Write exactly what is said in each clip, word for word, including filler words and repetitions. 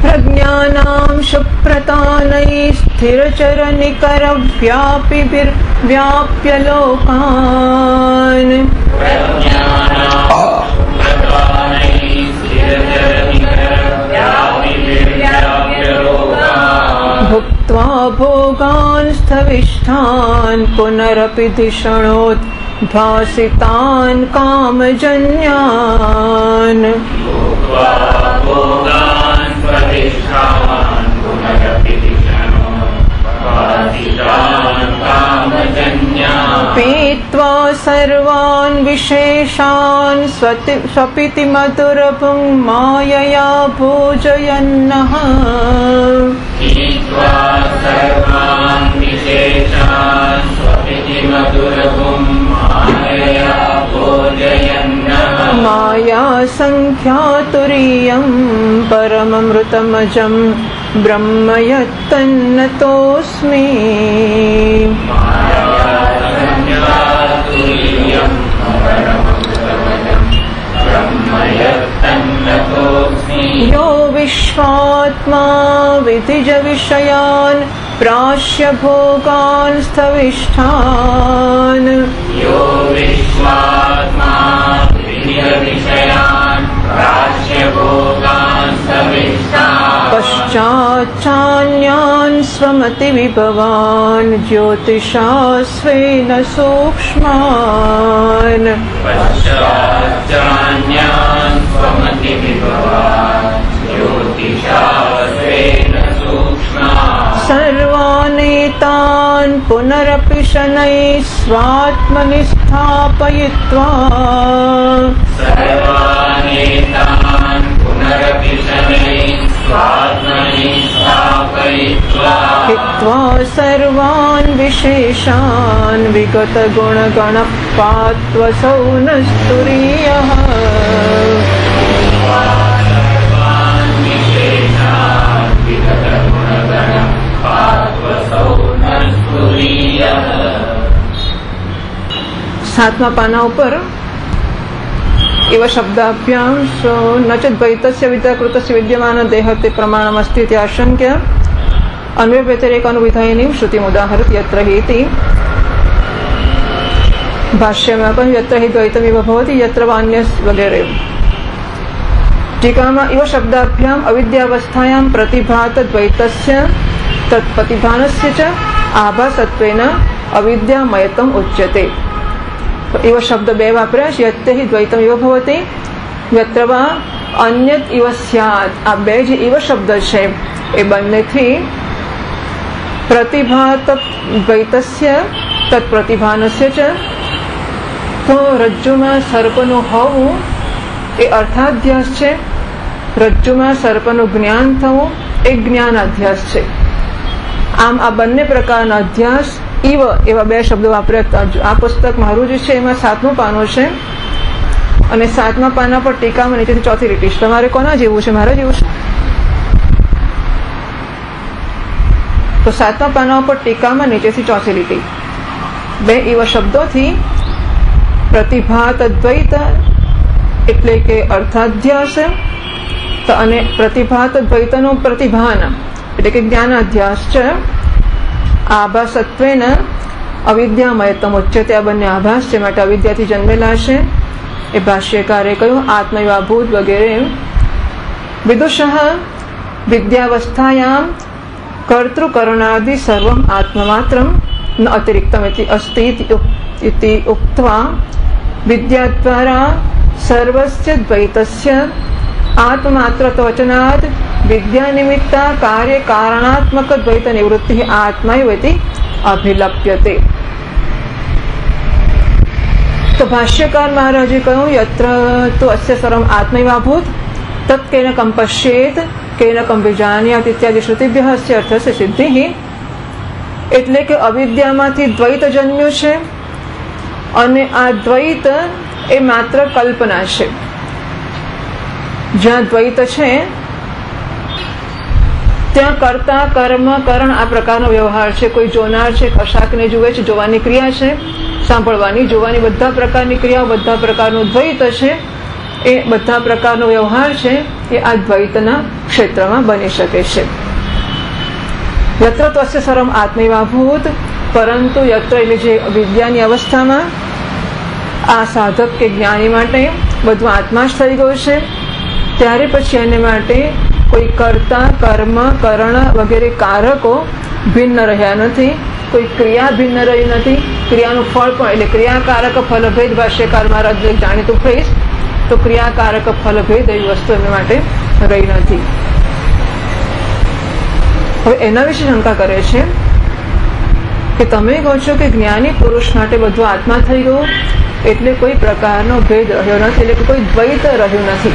प्रज्ञानां सुप्रतानैः स्थिरचरनिकरव्यापिभिर्व्याप्य लोकान् भुक्त्वा भोगान् स्थविष्ठान् पुनरपि धिषणोद्भासितान् कामजन्यान् पीत्वा सर्वान् विशेषान् स्वपिति मधुरभुं मायया भोजयन्नः माया संख्यातुरीयं परममृतमजं ब्रह्म यत्तन्नतोऽस्मि। यो विश्वात्मा विधिज विषयान् प्राश्य भोगान् स्थविष्ठान् यो विश्वात्मा विधिज विषयान् प्राश्य भोगान् स्थविष्ठान् पश्चाच्चान्यान् स्वमतिविभवान् ज्योतिषा स्वेन सूक्ष्मान् पश्चाच्चान्यान् स्वमतिविभवान् ज्योतिषा स्वेन सूक्ष्मान् सर्वानेतान् पुनरपि शनैः स्वात्मनि स्थापयित्वा सर्वानेतान् पुनरपि शनैः स्वात्मनि स्थापयित्वा हित्वा सर्वान् विशेषान् विगतगुणगणपात्वसौ न स्तुरीयः सातमा पाना ऊपर इव शब्दाभ्याम न च द्वैतस्य विद्याकृतस्य विद्यमान देहते प्रमाणमस्ति इति आशंक्य अन्वय व्यतिरेक अनुविधायिनीं श्रुतिम् उदाहरति यत्र हि इति भाष्य में कह यत्र हि द्वैतमिव भवति यत्र वान्यस् वगैरह। टीका में इव शब्दाभ्याम अविद्यावस्थायां प्रतिभात द्वैतस्य तत्प्रतिभानस्य च आभासत्वेन अविद्यामयत्वम् उच्यते। तो इव शब्द बे वापराश यत्ते हि द्वैतम इव भवति यत्र वा अन्यत इव स्यात्। आ बे जे इव शब्द छे ए बन्नेथी प्रतिभात द्वैतस्य तत्प्रतिभानस्य च तो रज्जुमां सर्पनु होवुं ए अर्थाध्यास छे। रज्जुमां सर्पनु ज्ञान थवुं ए ज्ञानाध्यास छे। आम आ बन्ने प्रकारना अध्यास इव एवा बे शब्द वापर्या। आ पुस्तक मारू जे छे एमां सातमું पाનું छे અને सातमा पाना पर टीकामां નીચેથી ચોથી લીટી છે। તમારે કોના જેવું છે? મારા જેવું છે? તો सातमा पाना पर टीकामां નીચેથી ચોથી લીટી બે એવા શબ્દોથી प्रतिभात द्वैत એટલે કે અર્થાધ્યાસ તો અને प्रतिभात द्वैतનો प्रतिभान એટલે કે જ્ઞાનાધ્યાસ છે। आभासत्वेन अविद्यामयत्वम् उच्यते। आ बन्ने आभास छे माटे अविद्याथी जन्मेला छे। ए भाष्यकारे कह्युं आत्मैवाभूत वगैरे। विदुषः विद्यावस्थायां कर्तृकरणादि सर्वम् आत्ममात्रं न अतिरिक्तमिति अस्ति इति उक्त्वा विद्याद्वारा सर्वस्य द्वैतस्य आत्ममात्रत्ववचनात् विद्यानिमित्ता कार्य कारणात्मक द्वैत निवृत्ति आत्मा इति अभिलप्यते। तो भाष्यकार महाराजे कहूं यत्र तो अस्य सर्वम् आत्मैवाभूत तत्केनकं पश्येत केनकं विजानीयात इत्यादि श्रुतिभ्यः अस्य अर्थस्य सिद्धिः। એટલે કે અવિદ્યામાંથી દ્વૈત જન્મ્યું છે અને આ દ્વૈત એ માત્ર કલ્પના છે। જ્યાં દ્વૈત છે ત્યાં કર્તા કર્મ કરણ આ પ્રકારનો વ્યવહાર છે। કોઈ જોનાર છે, કશાકને જુએ છે, જોવાની ક્રિયા છે, સાંભળવાની જોવાની બધા પ્રકારની ક્રિયાઓ, બધા પ્રકારનું દ્વૈત છે। એ બધા પ્રકારનો વ્યવહાર છે એ આ દ્વૈતના ક્ષેત્રમાં બની શકે છે. યત્ર ત્વસ્ય સર્વમ આત્મૈવાભૂત, પરંતુ યત્ર એટલે જે વિદ્યાની અવસ્થામાં આ સાધક કે જ્ઞાની માટે બધું આત્મા જ થઈ ગયું છે, ત્યારે પછી એને માટે કોઈ કર્તા કર્મ કરણ વગેરે કારકો ભિન્ન રહ્યા નથી, કોઈ ક્રિયા ભિન્ન રહી નથી, ક્રિયાનું ફળ પણ એટલે ક્રિયાકારક ફલભેદ ભાષ્યકાર મહારાજ જાણીતું કહીશ તો ક્રિયાકારક ફલભેદ એવી વસ્તુ એમના માટે રહી નથી. હવે એના વિશે શંકા કરે છે કે તમે કહો છો કે જ્ઞાની પુરુષ માટે બધું આત્મા થઈ ગયું એટલે કોઈ પ્રકારનો ભેદ રહ્યો નથી, એટલે કોઈ દ્વૈત રહ્યું નથી.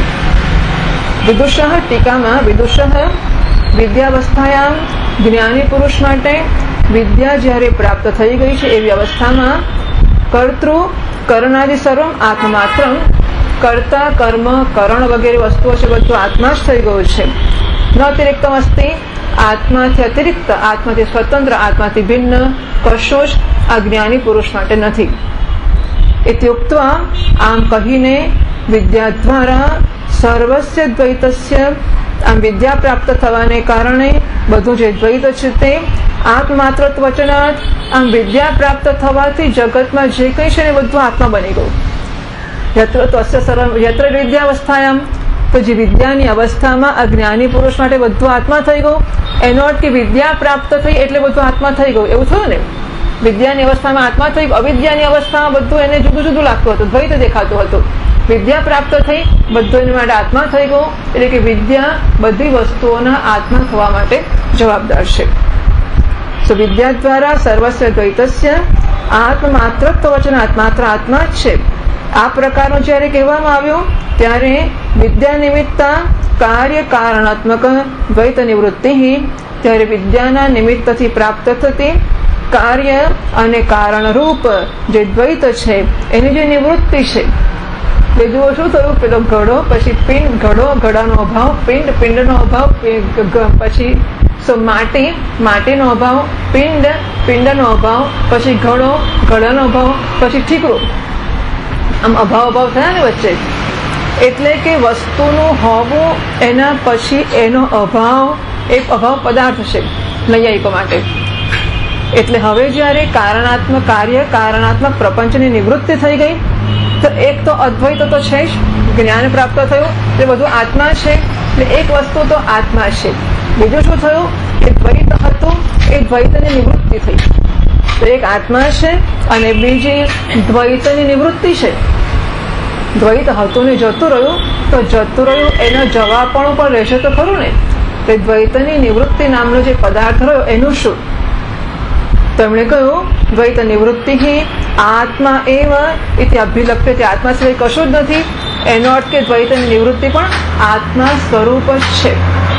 વિદુષઃ ટીકામાં વિદુષઃ વિદ્યાવસ્થાયામ, જ્ઞાની પુરુષ માટે વિદ્યા જ્યારે પ્રાપ્ત થઈ ગઈ છે એવી અવસ્થામાં કર્તૃ કરણાદિ સર્વમ આત્માત્રમ, કર્તા કર્મ કરણ વગેરે વસ્તુઓ છે બધું આત્મા જ થઈ ગયું છે. ન અતિરિક્ત અસ્તિ, આત્માથી અતિરિક્ત, આત્માથી સ્વતંત્ર, આત્માથી ભિન્ન કશું જ આ જ્ઞાની પુરુષ માટે નથી. ઇત્યુક્ત્વા, આમ કહીને વિદ્યા દ્વારા સર્વસ્ય દ્વૈતસ્ય, આમ વિદ્યા પ્રાપ્ત થવાને કારણે બધું જે દ્વૈત છે તે આત્માત્રત્વ વચનાત, આમ વિદ્યા પ્રાપ્ત થવાથી જગતમાં જે કંઈ છે ને બધું આત્મા બની ગયું. યત્ર ત્વસ્ય સર્વમ યત્ર વિદ્યાવસ્થાયામ, તો જે વિદ્યાની અવસ્થામાં અજ્ઞાની પુરુષ માટે બધું આત્મા થઈ ગયું. એનો અર્થ કે વિદ્યા પ્રાપ્ત થઈ એટલે બધું આત્મા થઈ ગયું એવું થયું ને. વિદ્યાની અવસ્થામાં આત્મા થઈ ગયું, અવિદ્યાની અવસ્થામાં બધું એને જુદું જુદું લાગતું હતું, દ્વૈત દેખાતું હતું. વિદ્યા પ્રાપ્ત થઈ બધું એને માટે આત્મા થઈ ગયું, એટલે કે વિદ્યા બધી વસ્તુઓના આત્મા થવા માટે જવાબદાર છે. તો વિદ્યા દ્વારા સર્વસ્વ દ્વૈતસ્ય આત્મમાત્રત્વ વચન, આત્માત્ર આત્મા જ છે. આ પ્રકારનું જ્યારે કહેવામાં આવ્યું ત્યારે વિદ્યા નિમિત્તા કાર્ય કારણાત્મક દ્વૈત નિવૃત્તિ, ત્યારે વિદ્યાના નિમિત્તથી પ્રાપ્ત થતી કાર્ય અને કારણરૂપ જે દ્વૈત છે એની જે નિવૃત્તિ છે. બીજું શું થયું, પેલો ઘડો પછી પિંડ, ઘડો ઘડાનો અભાવ, પિંડ પિંડનો અભાવ, પછી માટી માટીનો અભાવ, પિંડ પિંડનો અભાવ, પછી ઘડો ઘડાનો અભાવ, પછી ઠીકરું, આમ અભાવ અભાવ થયા ને વચ્ચે. એટલે કે વસ્તુનું હોવું એના પછી એનો અભાવ એક અભાવ પદાર્થ છે નૈયાયિકો માટે. એટલે હવે જ્યારે કારણાત્મક કાર્ય કારણાત્મક પ્રપંચની નિવૃત્તિ થઈ ગઈ તો એક તો અદ્વૈત તો છે જ, જ્ઞાન પ્રાપ્ત થયું એટલે બધું આત્મા છે, એટલે એક વસ્તુ તો આત્મા છે. બીજું શું થયું કે દ્વૈત હતું એ દ્વૈતની નિવૃત્તિ થઈ, તો એક આત્મા છે અને બીજી દ્વૈતની નિવૃત્તિ છે. દ્વૈત હતું ને જતું રહ્યું તો જતું રહ્યું એનો જવાબપણું પણ રહેશે તો ખરું ને. તો દ્વૈતની નિવૃત્તિ નામનો જે પદાર્થ રહ્યો એનું શું? તો એમણે કહ્યું દ્વૈત નિવૃત્તિ આત્મા એવ ઇતિ અભિલપ્ય, તે આત્મા સિવાય કશું જ નથી. એનો અર્થ કે દ્વૈતની નિવૃત્તિ પણ આત્મા સ્વરૂપ જ છે.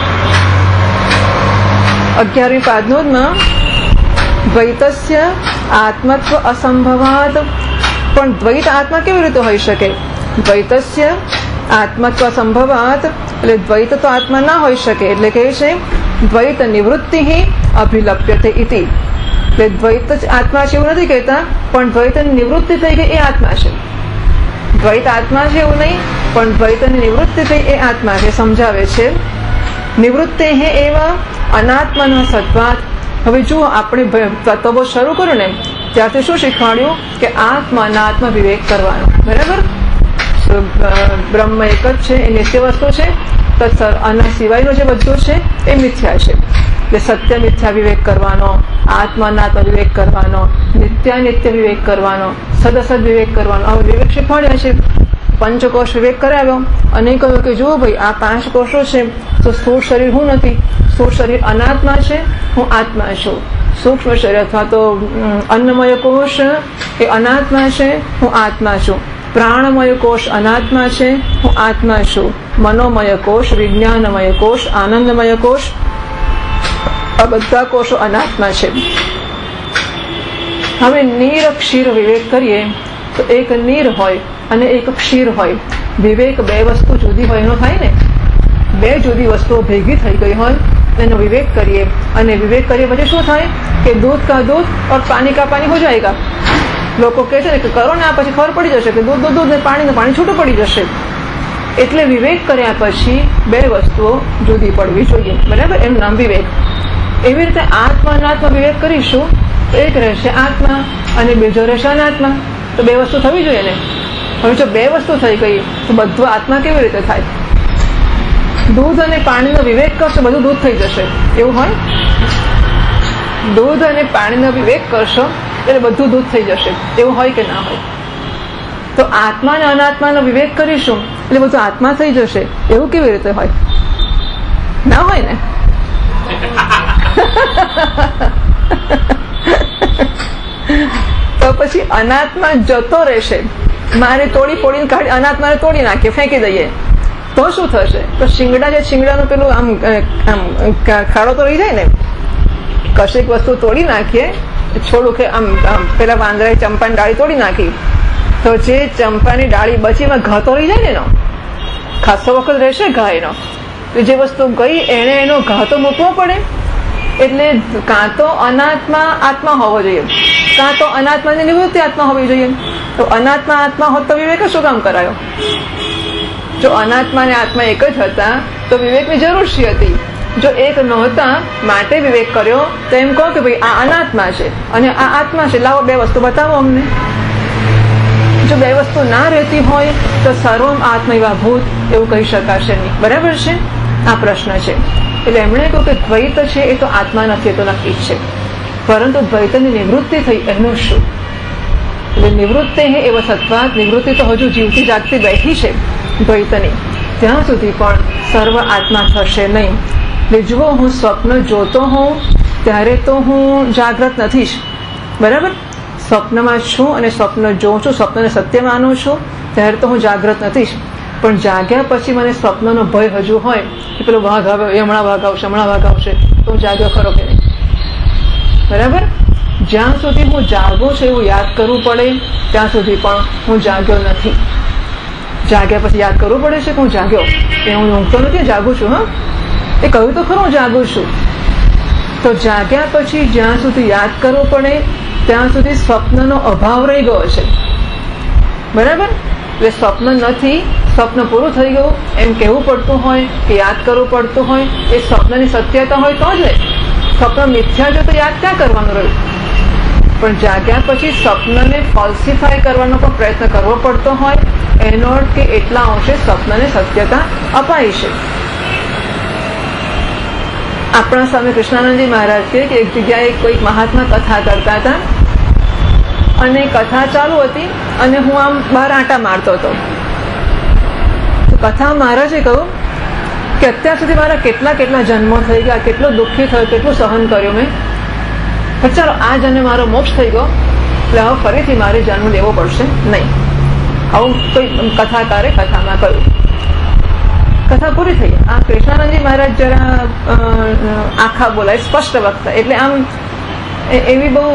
અગિયારમી પાદનોદમાં દ્વૈતસ્ય આત્મત્વ અસંભવાત, પણ દ્વૈત આત્મા કેવી રીતે હોઈ શકે? દ્વૈતસ્ય આત્મત્વ સંભવાત, એટલે દ્વૈત તો આત્મા ના હોઈ શકે. એટલે કહે છે દ્વૈત નિવૃત્તિ અભિલપ્યતે ઇતિ, એટલે દ્વૈત જ આત્મા છે એવું નથી કહેતા, પણ દ્વૈતની નિવૃત્તિ થઈ ગઈ એ આત્મા છે. દ્વૈત આત્મા છે એવું નહીં, પણ દ્વૈતની નિવૃત્તિ થઈ એ આત્મા છે, સમજાવે છે. નિવૃત્તે હે એવા અનાત્માના સત્વાત. હવે જુઓ, આપણે તત્વો શરૂ કર્યું ને ત્યારથી શું શીખવાડ્યું કે આત્મા અનાત્મા વિવેક કરવાનો, બરાબર. બ્રહ્મ એક જ છે, એ નિત્ય વસ્તુ છે, તો આના સિવાયનું જે બધું છે એ મિથ્યા છે. એટલે સત્ય મિથ્યા વિવેક કરવાનો, આત્મા અનાત્મા વિવેક કરવાનો, નિત્યાનિત્ય વિવેક કરવાનો, સદસદ વિવેક કરવાનો, આવો વિવેક શીખવાડ્યા છે. પંચકોશ વિવેક કરાવ્યો અને કહ્યું કે જુઓ ભાઈ, આ પાંચ કોષો છે તો સ્થૂળ શરીર હું નથી, સ્થૂળ શરીર અનાત્મા છે, હું આત્મા છું. સૂક્ષ્મ શરીર અથવા તો અન્નમય કોષ એ અનાત્મા છે, હું આત્મા છું. પ્રાણમય કોષ અનાત્મા છે, હું આત્મા છું. મનોમય કોષ, વિજ્ઞાનમય કોષ, આનંદમય કોષ, આ બધા કોષો અનાત્મા છે. હવે નીર ક્ષીર વિવેક કરીએ તો એક નીર હોય અને એક ક્ષીર હોય. વિવેક બે વસ્તુ જુદી હોય એનો થાય ને. બે જુદી વસ્તુઓ ભેગી થઈ ગઈ હોય એનો વિવેક કરીએ, અને વિવેક કરીએ પછી શું થાય કે દૂધ કા દૂધ और પાણી કા પાણી હો જાયગા. લોકો કહે છે ને કે કરો ને આ પછી ખબર પડી જશે કે દૂધ દૂધ દૂધ ને પાણી ને પાણી છૂટું પડી જશે. એટલે વિવેક કર્યા પછી બે વસ્તુઓ જુદી પડવી જોઈએ, બરાબર? એનું નામ વિવેક. એવી રીતે આત્મા અનાત્મા વિવેક કરીશું તો એક રહેશે આત્મા અને બીજો રહેશે અનાત્મા. તો બે વસ્તુ થવી જોઈએ ને. હવે જો બે વસ્તુ થઈ ગઈ તો બધું આત્મા કેવી રીતે થાય? દૂધ અને પાણીનો વિવેક કરશો બધું દૂધ થઈ જશે એવું હોય? દૂધ અને પાણીનો વિવેક કરશો એટલે બધું દૂધ થઈ જશે એવું હોય કે ના હોય? તો આત્મા અને અનાત્માનો વિવેક કરીશું એટલે બધું આત્મા થઈ જશે એવું કેવી રીતે હોય? ના હોય ને. તો પછી અનાત્મા જતો રહેશે. મારે તોડી ફોડીને કાઢી અનાત્માને તોડી નાખીએ, ફેંકી દઈએ તો શું થશે? તો શિંગડા જે શિંગડાનું પેલું આમ આમ ખાડો તો રહી જાય ને. કશીક વસ્તુ તોડી નાખીએ, છોડું કે આમ પેલા વાંદરાએ ચંપાની ડાળી તોડી નાખી તો જે ચંપાની ડાળી બચી એમાં ઘા તો રહી જાય ને. એનો ખાસો વખત રહેશે ઘા એનો. જે વસ્તુ ગઈ એને એનો ઘા તો મૂકવો પડે. એટલે કાં તો અનાત્મા આત્મા હોવો જોઈએ, કાં તો અનાત્માની નિવૃત્તિ આત્મા હોવી જોઈએ. તો અનાત્મા આત્મા હોત તો વિવેક શું કામ કરાયો? જો અનાત્મા અને આત્મા એક જ હતા તો વિવેકની જરૂર શી હતી? જો એક નહોતા માટે વિવેક કર્યો તો એમ કહો કે ભાઈ આ અનાત્મા છે અને આ આત્મા છે, લાવો બે વસ્તુ બતાવો અમને. જો બે વસ્તુ ના રહેતી હોય તો સર્વમ આત્મૈવા ભૂત એવું કહી શકાશે નહીં, બરાબર છે? આ પ્રશ્ન છે. એટલે એમણે કહ્યું કે દ્વૈત છે એ તો આત્મા નથી, તો નક્કી જ છે, પરંતુ દ્વૈતની નિવૃત્તિ થઈ એનું શું? એટલે નિવૃત્તિ એવો સત્વાત, નિવૃત્તિ તો હજુ જીવતી જાગતી બેઠી છે દ્વૈતની, ત્યાં સુધી પણ સર્વ આત્મા થશે નહીં. જુઓ, હું સ્વપ્ન જોતો હોઉં ત્યારે તો હું જાગ્રત નથી જ, બરાબર? સ્વપ્નમાં છું અને સ્વપ્ન જોઉં છું, સ્વપ્નને સત્ય માનું છું ત્યારે તો હું જાગ્રત નથી જ. પણ જાગ્યા પછી મને સ્વપ્નનો ભય હજુ હોય કે પેલો વાઘ આવ્યો, એ હમણાં વાઘ આવશે, હમણાં વાઘ આવશે, તો હું જાગ્યો ખરો કે નહીં? બરાબર? જ્યાં સુધી હું જાગું છું એવું યાદ કરવું પડે ત્યાં સુધી પણ હું જાગ્યો નથી. જાગ્યા પછી યાદ કરવું પડે છે કે હું જાગ્યો, એ હું ઊંઘતો નથી, જાગું છું. હા, એ કહ્યું તો ખરું હું જાગું છું. તો જાગ્યા પછી જ્યાં સુધી યાદ કરવું પડે ત્યાં સુધી સ્વપ્નનો અભાવ રહી ગયો છે, બરાબર? એટલે સ્વપ્ન નથી, સ્વપ્ન પૂરું થઈ ગયું એમ કહેવું પડતું હોય કે યાદ કરવું પડતું હોય, એ સ્વપ્નની સત્યતા હોય તો જ ને. સ્વપ્ન મિથ્યા જો તો યાદ ક્યાં કરવાનું રહ્યું? પણ જાગ્યા પછી સ્વપ્નને ફોલ્સિફાય કરવાનો પણ પ્રયત્ન કરવો પડતો હોય, એનો અર્થ કે એટલા અંશે સ્વપ્નને સત્યતા અપાય છે. આપણા સ્વામી કૃષ્ણાનંદજી મહારાજ કે એક જગ્યાએ કોઈક મહાત્મા કથા કરતા હતા અને કથા ચાલુ હતી અને હું આમ બહાર આંટા મારતો હતો. કથા મહારાજે કહ્યું કે અત્યાર સુધી મારા કેટલા કેટલા જન્મો થઈ ગયા, કેટલું દુઃખી થયું, કેટલું સહન કર્યું મેં, પણ ચાલો આ જન્મે મારો મોક્ષ થઈ ગયો એટલે હવે ફરીથી મારે જન્મ લેવો પડશે નહીં. આવું કોઈ કથાકારે કથામાં કહ્યું. કથા પૂરી થઈ. આ કૃષ્ણાનંદજી મહારાજ જરા આખા બોલાય, સ્પષ્ટ વક્તા, એટલે આમ એવી બહુ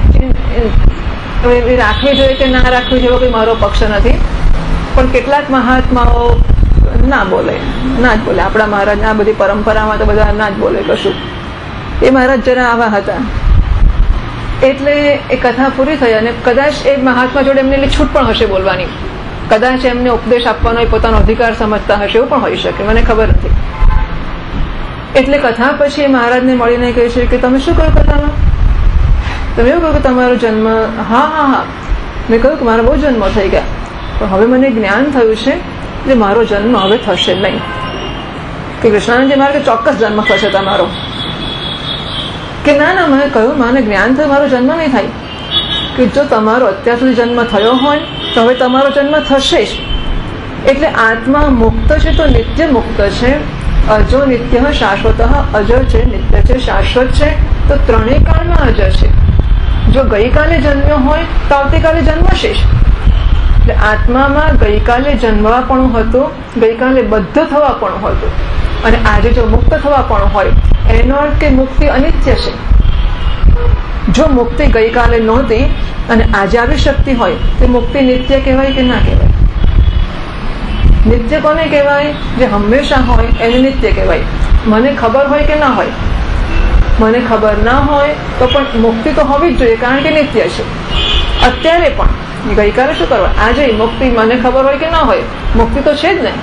રાખવી જોઈએ કે ના રાખવી જોઈએ કોઈ મારો પક્ષ નથી, પણ કેટલાક મહાત્માઓ ના બોલે, ના જ બોલે. આપણા મહારાજ આ બધી પરંપરામાં તો બધા ના જ બોલે કશું. એ મહારાજ જરા આવા હતા. એટલે એ કથા પૂરી થઈ અને કદાચ એ મહાત્મા જોડે એમને એટલી છૂટ પણ હશે બોલવાની, કદાચ એમને ઉપદેશ આપવાનો પોતાનો અધિકાર સમજતા હશે, એવું પણ હોઈ શકે, મને ખબર નથી. એટલે કથા પછી એ મહારાજને મળીને કહે છે કે તમે શું કહ્યું કથામાં? તમે એવું કહ્યું કે તમારો જન્મ? હા હા હા મેં કહ્યું કે મારા બહુ જન્મ થઈ ગયા, પણ હવે મને જ્ઞાન થયું છે એટલે મારો જન્મ હવે થશે નહીં. કે કૃષ્ણાનંદજી મારે કે ચોક્કસ જન્મ થશે તમારો? કે ના ના, મેં કહ્યું મને જ્ઞાન થયું, મારો જન્મ નહીં થાય. કે જો તમારો અત્યાર સુધી જન્મ થયો હોય તો હવે તમારો જન્મ થશે જ. એટલે આત્મા મુક્ત છે તો નિત્ય મુક્ત છે, અજો નિત્ય શાશ્વત અજર છે, નિત્ય છે, શાશ્વત છે, તો ત્રણેય કાળમાં અજર છે. જો ગઈકાલે જન્મ્યો હોય તો આવતીકાલે જન્મશે જ. એટલે આત્મામાં ગઈકાલે જન્મવાપણું હતું, ગઈકાલે બદ્ધ થવાપણું હતું, અને આજે જો મુક્ત થવાપણું હોય એનો અર્થ કે મુક્તિ અનિત્ય છે. જો મુક્તિ ગઈકાલે નહોતી અને આજે આવી શકતી હોય તો મુક્તિ નિત્ય કહેવાય કે ના કહેવાય? નિત્ય કોને કહેવાય? જે હંમેશા હોય એને નિત્ય કહેવાય. મને ખબર હોય કે ના હોય, મને ખબર ના હોય તો પણ મુક્તિ તો હોવી જ જોઈએ, કારણ કે નિત્ય છે. અત્યારે પણ ગઈકાલે શું કરવા, આજે મુક્તિ મને ખબર હોય કે ના હોય, મુક્તિ તો છે જ ને.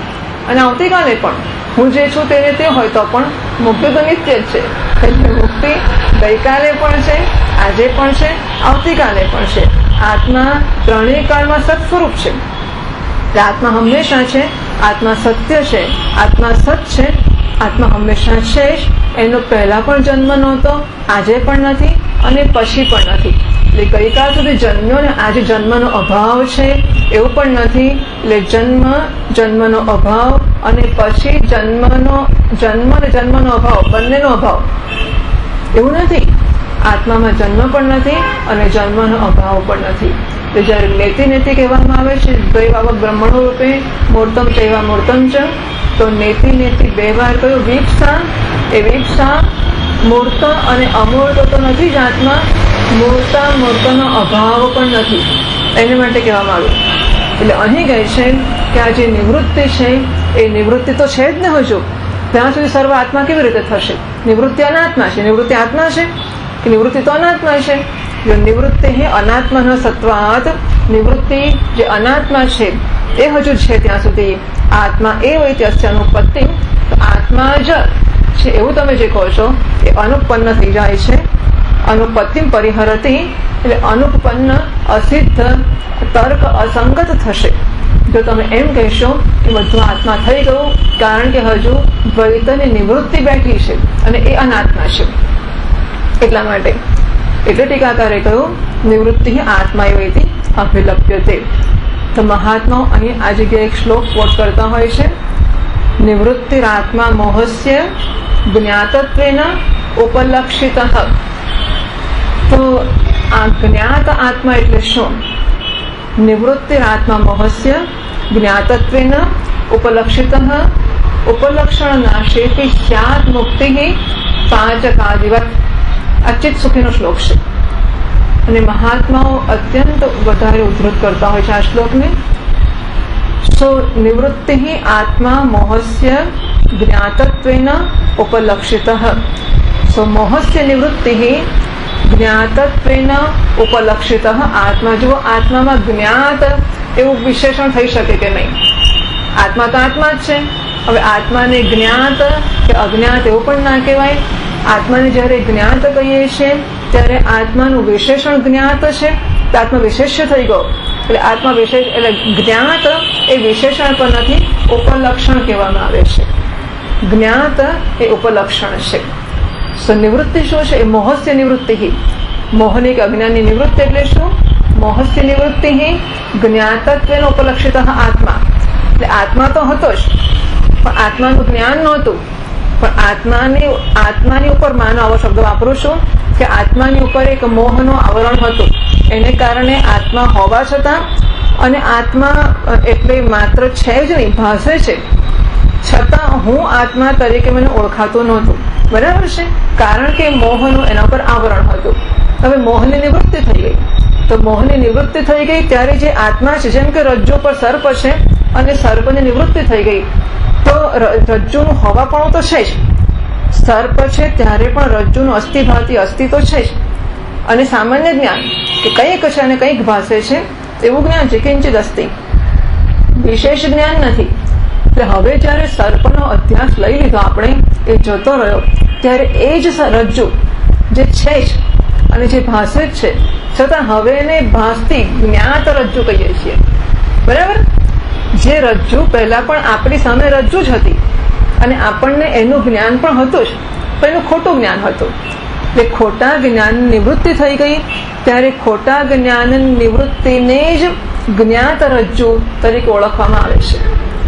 અને આવતીકાલે પણ. હું જે છું તેને તે હોય તો પણ મુક્તિ તો નિત્ય જ છે. એટલે મુક્તિ ગઈકાલે પણ છે, આજે પણ છે, આવતીકાલે પણ છે. આત્મા ત્રણેય કાળમાં સત સ્વરૂપ છે. આત્મા હંમેશા છે, આત્મા સત્ય છે, આત્મા સત છે, આત્મા હંમેશા છે જ. એનો પહેલા પણ જન્મ નહોતો, આજે પણ નથી અને પછી પણ નથી. એટલે ગઈકાલ સુધી જન્મ્યો ને આજે જન્મનો અભાવ છે એવું પણ નથી. એટલે જન્મ, જન્મનો અભાવ અને પછી જન્મનો જન્મ અને જન્મનો અભાવ, બંનેનો અભાવ એવું નથી. આત્મામાં જન્મ પણ નથી અને જન્મનો અભાવ પણ નથી. તો જયારે નેતિ નેતિ કહેવામાં આવે છે, દ્વૈભાવ બ્રહ્મણો રૂપે મૂર્તમ ચૈવા મૂર્તમ ચ, તો નેતિ નેતિ બે વાર કયું? વીપ્સા. એ વીપ્સા મૂર્ત અને અમૂર્ત તો નથી જ આત્મા, મૂર્ત મૂર્તનો અભાવ પણ નથી. એને માટે કહેવામાં આવ્યું. એટલે અહીં કહે છે કે આ જે નિવૃત્તિ છે એ નિવૃત્તિ તો છે જ ને હજુ. ત્યાં સુધી સર્વ આત્મા કેવી રીતે થશે? નિવૃત્તિ અનાત્મા છે. નિવૃત્તિ આત્મા છે કે નિવૃત્તિ તો અનાત્મા છે. જો નિવૃત્તિ હે અનાત્મા સત્વાત, નિવૃત્તિ જે અનાત્મા છે એ હજુ છે ત્યાં સુધી આત્મા એ હોય ત્યસ્ય અનુપત્તિ, તો આત્મા જ છે એવું તમે જે કહો છો એ અનુપન્ન થઈ જાય છે. અનુપત્તિ પરિહરતી, એટલે અનુપન્ન અસિદ્ધ તર્ક અસંગત થશે. જો તમે એમ કહેશો કે બધું આત્મા થઈ ગયું, કારણ કે હજુ દ્વૈતની નિવૃત્તિ બેઠી છે અને એ અનાત્મા છે એટલા માટે. એટલે ટીકાકારે કહ્યું નિવૃત્તિ આત્મા એવી અભિલપ્યતે. તો મહાત્માઓ અહીં આ જગ્યાએ એક શ્લોક કોટ કરતા હોય છે. નિવૃત્તિરાત્મા મોહસ્ય જ્ઞાતત્વેન ઉપલક્ષિત. તો આ જ્ઞાત આત્મા એટલે શું? નિવૃત્તિરાત્મા મોહસ્ય જ્ઞાતત્વેન ઉપલક્ષિત. ઉપલક્ષણ નાશેપી સ્યાત મુક્તિ પાંચકાદિવત. અચિત સુખીનો શ્લોક છે અને મહાત્માઓ અત્યંત વધારે ઉદ્ધૃત કરતા હોય છે આ શ્લોકને. સો નિવૃત્તિ આત્મા મોહસ્ય જ્ઞાતત્વેન ઉપલક્ષિત. સો મોહસ્ય નિવૃત્તિ જ્ઞાતત્વેન ઉપલક્ષિત. આત્મા જુઓ, આત્મામાં જ્ઞાત એવું વિશેષણ થઈ શકે કે નહીં? આત્મા તો આત્મા જ છે. હવે આત્માને જ્ઞાત કે અજ્ઞાત એવું પણ ના કહેવાય. આત્માને જયારે જ્ઞાત કહીએ છીએ ત્યારે આત્માનું વિશેષણ જ્ઞાત છે, તો આત્મા વિશેષ્ય થઈ ગયો. એટલે આત્મા વિશેષ એટલે જ્ઞાત એ વિશેષણ પણ નથી, ઉપલક્ષણ કહેવામાં આવે છે. જ્ઞાત એ ઉપલક્ષણ છે. સો નિવૃત્તિ શું છે? એ મોહસ્ય નિવૃત્તિ. મોહની કે અજ્ઞાનની નિવૃત્તિ એટલે શું? મોહસ્ય નિવૃત્તિ જ્ઞાતત્વેન ઉપલક્ષિત આત્મા. એટલે આત્મા તો હતો જ, પણ આત્માનું જ્ઞાન નહોતું. પણ આત્માની આત્માની ઉપર માનો આવો શબ્દ વાપરું છું કે આત્માની ઉપર એક મોહનું આવરણ હતું. એને કારણે આત્મા હોવા છતાં, અને આત્મા એટલે માત્ર છે જ નહીં, ભાસે છે, છતાં હું આત્મા તરીકે મને ઓળખાતું નહોતું. બરાબર છે? કારણ કે મોહનું એના પર આવરણ હતું. હવે મોહની નિવૃત્તિ થઈ ગઈ. તો મોહની નિવૃત્તિ થઈ ગઈ ત્યારે જે આત્મા છે, જેમ કે રજ્જુ પર સર્પ છે અને સર્પની નિવૃત્તિ થઈ ગઈ, તો રજ્જુનું હોવાપણું તો છે જ. સર્પ છે ત્યારે પણ રજ્જુનું અસ્થિભાતી અસ્થિ તો છે જ. અને સામાન્ય જ્ઞાન કે કંઈક છે અને કંઈક ભાષે છે એવું જ્ઞાન છે, કિંચિત અસ્થિ, વિશેષ જ્ઞાન નથી. એટલે હવે જયારે સર્પનો અધ્યાસ લઈ લીધો આપણે, એ જતો રહ્યો, ત્યારે એ જ રજ્જુ જે છે જ અને જે ભાષે જ છે, છતાં હવે એને ભાસતી જ્ઞાત રજ્જુ કહીએ છીએ. બરાબર? જે રજ્જુ પહેલા પણ આપણી સામે રજ્જુ જ હતી અને આપણને એનું જ્ઞાન પણ હતું જ, પણ એનું ખોટું જ્ઞાન હતું. એટલે ખોટા જ્ઞાન નિવૃત્તિ થઈ ગઈ ત્યારે ખોટા જ્ઞાન નિવૃત્તિને જ જ્ઞાત રજ્જુ તરીકે ઓળખવામાં આવે છે.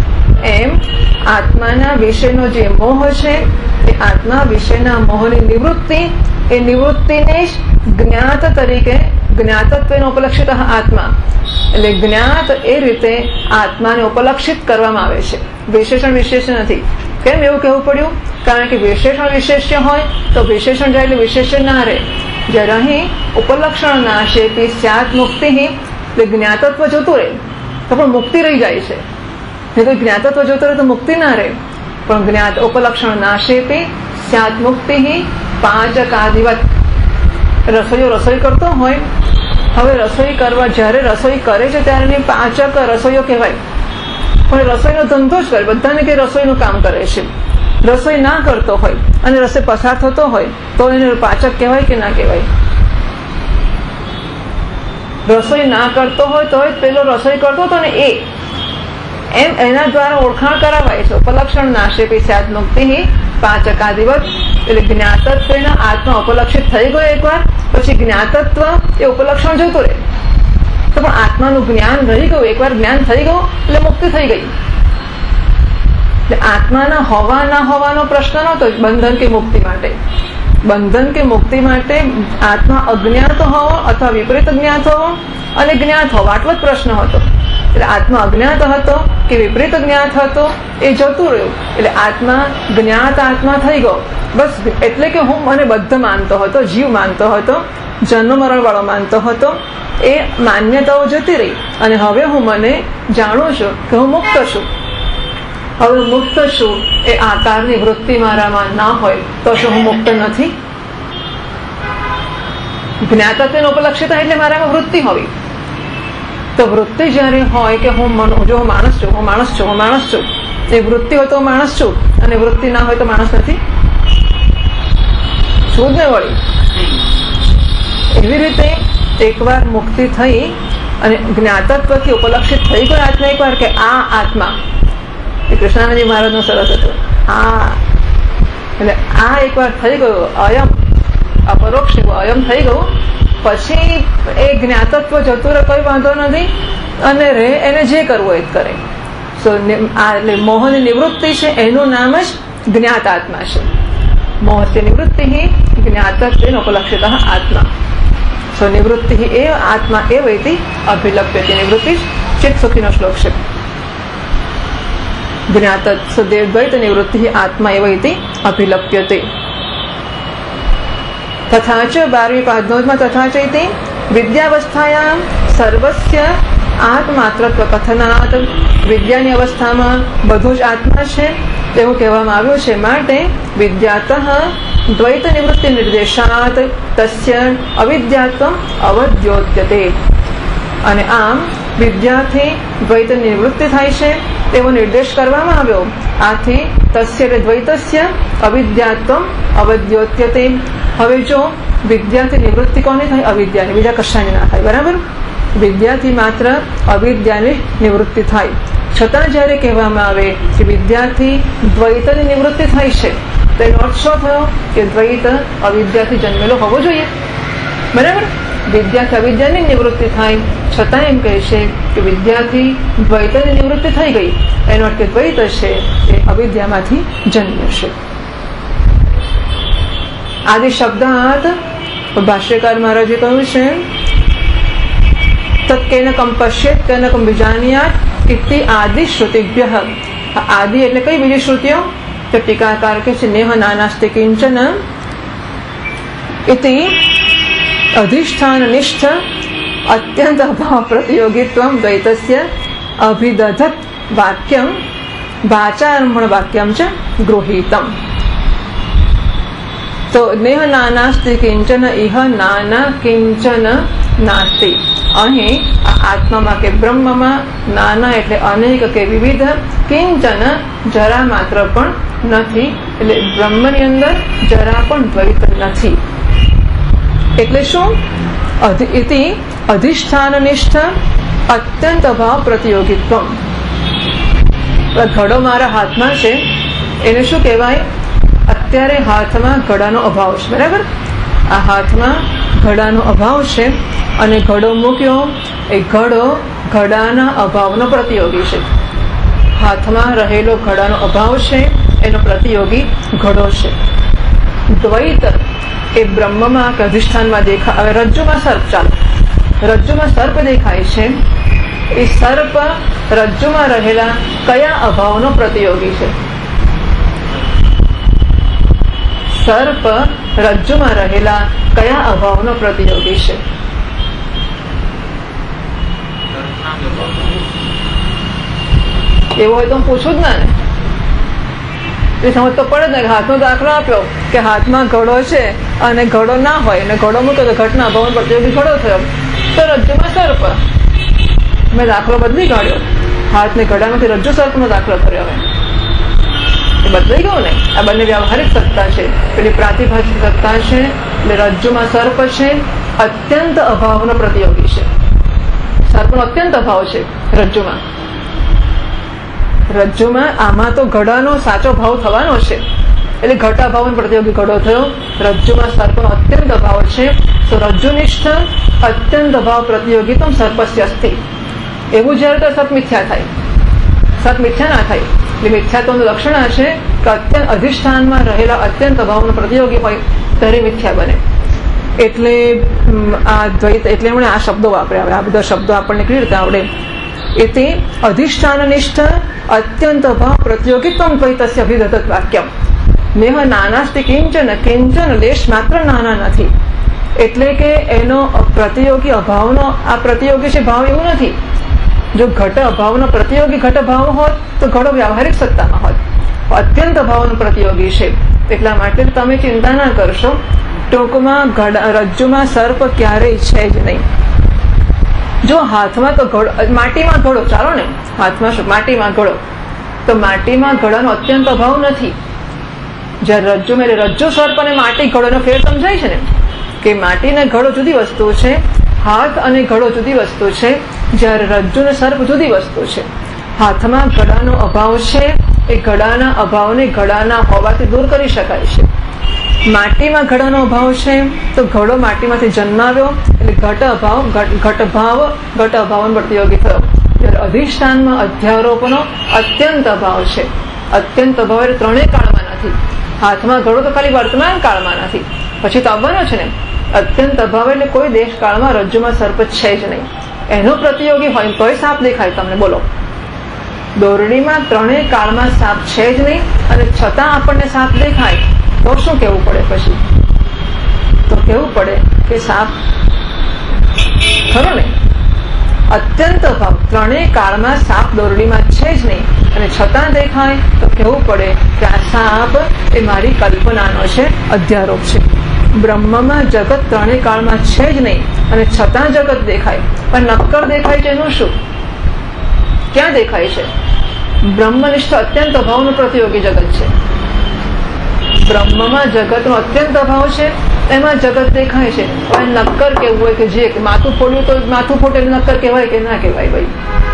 એમ આત્માના વિશેનો જે મોહ છે એ આત્મા વિશેના મોહની નિવૃત્તિ, એ નિવૃત્તિને જ જ્ઞાત તરીકે જ્ઞાતત્વેનો ઉપલક્ષિત આત્મા, એટલે જ્ઞાત એ રીતે આત્માને ઉપલક્ષિત કરવામાં આવે છે. વિશેષણ વિશેષ નથી. કેમ એવું કહેવું પડ્યું? કારણ કે વિશેષણ વિશેષ્ય હોય તો વિશેષણ જાય એટલે વિશેષ્ય ના રહે. જ્યારે અહીં ઉપલક્ષણ નાશેપી સ્યાત મુક્તિ, એટલે જ્ઞાતત્વ જતું રહે તો પણ મુક્તિ રહી જાય છે. નહીં તો જ્ઞાતત્વ જતું રહે તો મુક્તિ ના રહે. પણ જ્ઞાત ઉપલક્ષણ નાશેપી સ્યાત મુક્તિ પાંચકાદિવત. રસોઈયો રસોઈ કરતો હોય, હવે રસોઈ કરવા જ્યારે રસોઈ કરે છે ત્યારે પાંચક રસોઈયો કહેવાય. પણ રસોઈનો ધંધો જ કરે, બધાને કે રસોઈનું કામ કરે છે. રસોઈ ના કરતો હોય અને રસ્તે પસાર થતો હોય તો એને પાચક કહેવાય કે ના કહેવાય? રસોઈ ના કરતો હોય તો પેલો રસોઈ કરતો હતો ને એ એમ એના દ્વારા ઓળખાણ કરાવાય છે. ઉપલક્ષણ નાશે પૈસાદ મુક્તિ પાંચકાદિવત. એટલે જ્ઞાતત્વ આત્મા ઉપલક્ષિત થઈ ગયો એકવાર, પછી જ્ઞાતત્વ એ ઉપલક્ષણ જતું રહે. તો પણ આત્માનું જ્ઞાન રહી ગયું, એકવાર જ્ઞાન થઈ ગયું એટલે મુક્તિ થઈ ગઈ. એટલે આત્માના હોવા ના હોવાનો પ્રશ્ન નહોતો બંધન કે મુક્તિ માટે. બંધન કે મુક્તિ માટે આત્મા અજ્ઞાત હોવો અથવા વિપરીત જ્ઞાત હોવો અને જ્ઞાત હોવો આટલો જ પ્રશ્ન હતો. એટલે આત્મા અજ્ઞાત હતો કે વિપરીત જ્ઞાત હતો એ જતું રહ્યું. એટલે આત્મા જ્ઞાત આત્મા થઈ ગયો બસ. એટલે કે હું મને બદ્ધ માનતો હતો, જીવ માનતો હતો, જન્મ મરણ વાળો માનતો હતો, એ માન્યતાઓ જતી રહી અને હવે હું મને જાણું છું કે હું મુક્ત છું. હવે મુક્ત છું એ આકારની વૃત્તિ મારામાં ના હોય તો શું હું મુક્ત નથી? જ્ઞાતત્વનો ઉપલક્ષિતા એટલે મારામાં વૃત્તિ હોવી. તો વૃત્તિ જયારે હોય કે હું જો હું માણસ છું, હું માણસ છું, હું માણસ છું, એ વૃત્તિ હોય તો હું માણસ છું અને વૃત્તિ ના હોય તો માણસ નથી. શું જ ને વળી. એવી રીતે એકવાર મુક્તિ થઈ અને જ્ઞાતત્વથી ઉપલક્ષિત થઈ ગયો આત્મા એકવાર કે આ આત્મા. એ કૃષ્ણાનંદજી મહારાજનું સરસ હતું. આ એટલે આ એકવાર થઈ ગયું અયમ અપરોક્ષ અયમ થઈ ગયું પછી એ જ્ઞાતત્વ જતું રહે, કોઈ વાંધો નથી અને રે એને જે કરવું એ જ કરે. સો એટલે મોહની નિવૃત્તિ છે એનું નામ જ જ્ઞાત આત્મા છે. મોહથી નિવૃત્તિ જ્ઞાતત્વ ઉપલક્ષિત આત્મા. સો નિવૃત્તિ એ આત્મા એ વૈતી અભિલપ્યતિ. નિવૃત્તિ ચિત્ત સુખીનો શ્લોક છે. જ્ઞાત દેવદ્વૈત નિવૃત્તિ આત્મા એવ ઇતિ અભિલપ્યતે. તથા ચ બારમી પાદનોદમાં તથા ચ ઇતિ વિદ્યાવસ્થાયામ સર્વસ્ય આત્માત્રત્વ કથનાત. વિદ્યાની અવસ્થામાં બધું જ આત્મા છે એવું કહેવામાં આવ્યું છે. માટે વિદ્યાતઃ દ્વૈત નિવૃત્તિ નિર્દેશાત તસ્ય અવિદ્યાત્વમ અવદ્યોત્યતે. અને આમ વિદ્યાથી દ્વૈત નિવૃત્તિ થાય છે એવો નિર્દેશ કરવામાં આવ્યો. આથી તસ્ય દ્વૈતસ્ય અવિદ્યાત્વમ અવદ્યોત્યતે. હવે જો વિદ્યાથી નિવૃત્તિ કોને થાય? અવિદ્યાની, બીજા કશાની ના થાય. બરાબર. વિદ્યાથી માત્ર અવિદ્યાની નિવૃત્તિ થાય. છતાં જયારે કહેવામાં આવે કે વિદ્યાથી દ્વૈતની નિવૃત્તિ થાય છે તો એનો અર્થ શું થયો કે દ્વૈત અવિદ્યાથી જન્મેલો હોવો જોઈએ. બરાબર. વિદ્યાથી અવિદ્યાની નિવૃત્તિ થાય છતાં એમ કહે છે કે વિદ્યાથી દ્વૈતની નિવૃત્તિ થઈ ગઈ એનો અર્થ કે દ્વૈત છે એ અવિદ્યામાંથી જન્મ્યો છે. આદિ શબ્દાર્થ ભાષ્યકાર મહારાજે કહ્યું છે તત્કેનકમ પશ્યેત કેનકમ વિજાનીયાત ઇતિ આદિ શ્રુતિભ્ય. આદિ એટલે કઈ બીજી શ્રુતિઓ? તો ટીકાકાર કે છે નેહ નાનાસ્તિ કિંચન ઇતિ અધિષ્ઠાન નિષ્ઠ અત્યંત અભાવ પ્રતિયોગિત્વ દ્વૈતસ્ય અભિદધત વાક્યમ વાચારંભણ વાક્યમ ચ ગૃહીતમ. તો નેહ નાનાસ્તિ કિંચન ઇહ નાના કિંચન નાસ્તિ. અહીં આત્મામાં કે બ્રહ્મમાં નાના એટલે અનેક કે વિવિધ, કિંચન જરા માત્ર પણ નથી. એટલે બ્રહ્મની અંદર જરા પણ દ્વૈત નથી. એટલે શું? ઇતિ અધિષ્ઠાનનિષ્ઠ અત્યંત અભાવ પ્રતિયોગિત્વ. ઘડો મારા હાથમાં છે એને શું કહેવાય? અત્યારે હાથમાં ઘડાનો અભાવ છે. બરાબર. આ હાથમાં ઘડાનો અભાવ છે અને ઘડો મૂક્યો એ ઘડો ઘડાના અભાવનો પ્રતિયોગી છે. હાથમાં રહેલો ઘડાનો અભાવ છે એનો પ્રતિયોગી ઘડો છે. દ્વૈત એ બ્રહ્મમાં કે અધિષ્ઠાનમાં દેખાય. હવે રજ્જુમાં સર્પ, ચાલો રજ્જુમાં સર્પ દેખાય છે. એ સર્પ રજ્જુમાં રહેલા કયા અભાવનો પ્રતિયોગી છે? સર્પ રજ્જુમાં રહેલા કયા અભાવનો પ્રતિયોગી છે? એવું હોય તો હું પૂછું જ ના ને. એ સમજ તો પડે ને. હાથનો દાખલો આપ્યો કે હાથમાં ઘડો છે અને ઘડો ના હોય અને ઘડો મૂક્યો તો ઘટના અભાવનો પ્રતિયોગી ઘડો થયો તો રજ્જુમાં સર્પ. મેં દાખલો બદલી કાઢ્યો. હાથને ઘડામાંથી રજ્જુ સર્પનો દાખલો કર્યો. હવે એ બદલાઈ ગયું ને. આ બંને વ્યવહારિક સત્તા છે. પેલી પ્રાતિભાષિક સત્તા છે એટલે રજ્જુમાં સર્પ છે, અત્યંત અભાવનો પ્રતિયોગી છે. સર્પનો અત્યંત અભાવ છે રજ્જુમાં. રજ્જુમાં આમાં તો ઘડાનો સાચો ભાવ થવાનો છે એટલે ઘટા ભાવનો પ્રતિયોગી ઘડો થયો. રજ્જુમાં સર્પનો અત્યંત અભાવ છે તો રજ્જુનિષ્ઠ અત્યંત અભાવ પ્રતિયોગિતમ સર્પસ્ય અસ્તિ. એવું જયારે તો સત મિથ્યા થાય. સત મિથ્યા ના થાય એટલે મિથ્યાત્વનું લક્ષણ આ છે કે અત્યંત અધિષ્ઠાનમાં રહેલા અત્યંત અભાવનો પ્રતિયોગી હોય ત્યારે મિથ્યા બને. એટલે આ દ્વૈત એટલે એમણે આ શબ્દો વાપર્યા. આ બધા શબ્દો આપણને કેવી રીતે આવડે? એતે અધિષ્ઠાનનિષ્ઠ અત્યંત અભાવ પ્રતિયોગિત્વમ દ્વૈતસ્ય અભિદત્ત વાક્યમ નેહ નાનાસ્તિ કિંચન કિંચન લેશ માત્ર નાના નથી. એટલે કે એનો પ્રતિયોગી અભાવનો આ પ્રતિયોગી છે ભાવ એવું નથી. જો ઘટ અભાવનો પ્રતિયોગી ઘટ ભાવ હોત તો ઘડો વ્યવહારિક સત્તામાં હોત. અત્યંત અભાવનો પ્રતિયોગી છે એટલા માટે તમે ચિંતા ના કરશો. ટૂંકમાં રજ્જુમાં સર્પ ક્યારેય છે જ નહીં. જો હાથમાં તો ઘડો, માટીમાં ઘડો, ચાલો ને હાથમાં શું માટીમાં ઘડો, તો માટીમાં ઘડાનો અત્યંત અભાવ નથી. જયારે રજ્જુ મેં રજ્જુ સર્પ અને માટી ઘડોનો ફેર સમજાય છે ને કે માટી ને ઘડો જુદી વસ્તુ છે, હાથ અને ઘડો જુદી વસ્તુ છે, જયારે રજ્જુ ને સર્પ જુદી વસ્તુ છે. હાથમાં ઘડાનો અભાવ છે એ ઘડાના અભાવને ઘડાના હોવાથી દૂર કરી શકાય છે. માટીમાં ઘડાનો અભાવ છે તો ઘડો માટીમાંથી જન્માવ્યો એટલે ઘટ અભાવ ઘટ ભાવ ઘટ અભાવનો પ્રતિયોગી થયો. જ્યારે અધિષ્ઠાનમાં અધ્યારોપનો અત્યંત અભાવ છે. અત્યંત અભાવ એટલે ત્રણેય કાળમાં નથી. હાથમાં ઘડો તો ખાલી વર્તમાન કાળમાં નથી, પછી તો આવવાનો છે ને. અત્યંત અભાવ એટલે કોઈ દેશ કાળમાં રજ્જુમાં સર્પ છે જ નહીં. એનો પ્રતિયોગી હોય તોય સાપ દેખાય તમને. બોલો, દોરડીમાં ત્રણેય કાળમાં સાપ છે જ નહીં અને છતાં આપણને સાપ દેખાય તો શું કેવું પડે? પછી તો કેવું પડે કે સાપ ખરો ને. અત્યંત અભાવ ત્રણેય કાળમાં સાપ દોરડીમાં છે જ નહીં અને છતાં દેખાય તો કેવું પડે કે આ સાપ એ મારી કલ્પનાનો છે, અધ્યારોપ છે. બ્રહ્મમાં જગત ત્રણેય કાળમાં છે જ નહીં અને છતાં જગત દેખાય. પણ નક્કર દેખાય છે એનું શું? ક્યાં દેખાય છે? બ્રહ્મનિષ્ઠ અત્યંત અભાવનું પ્રતિયોગી જગત છે. બ્રહ્મમાં જગતનો અત્યંત અભાવ છે, એમાં જગત દેખાય છે. હવે નક્કર કેવું હોય કે જે માથું ફોડ્યું તો માથું ફોટે નક્કર કહેવાય કે ના કહેવાય? ભાઈ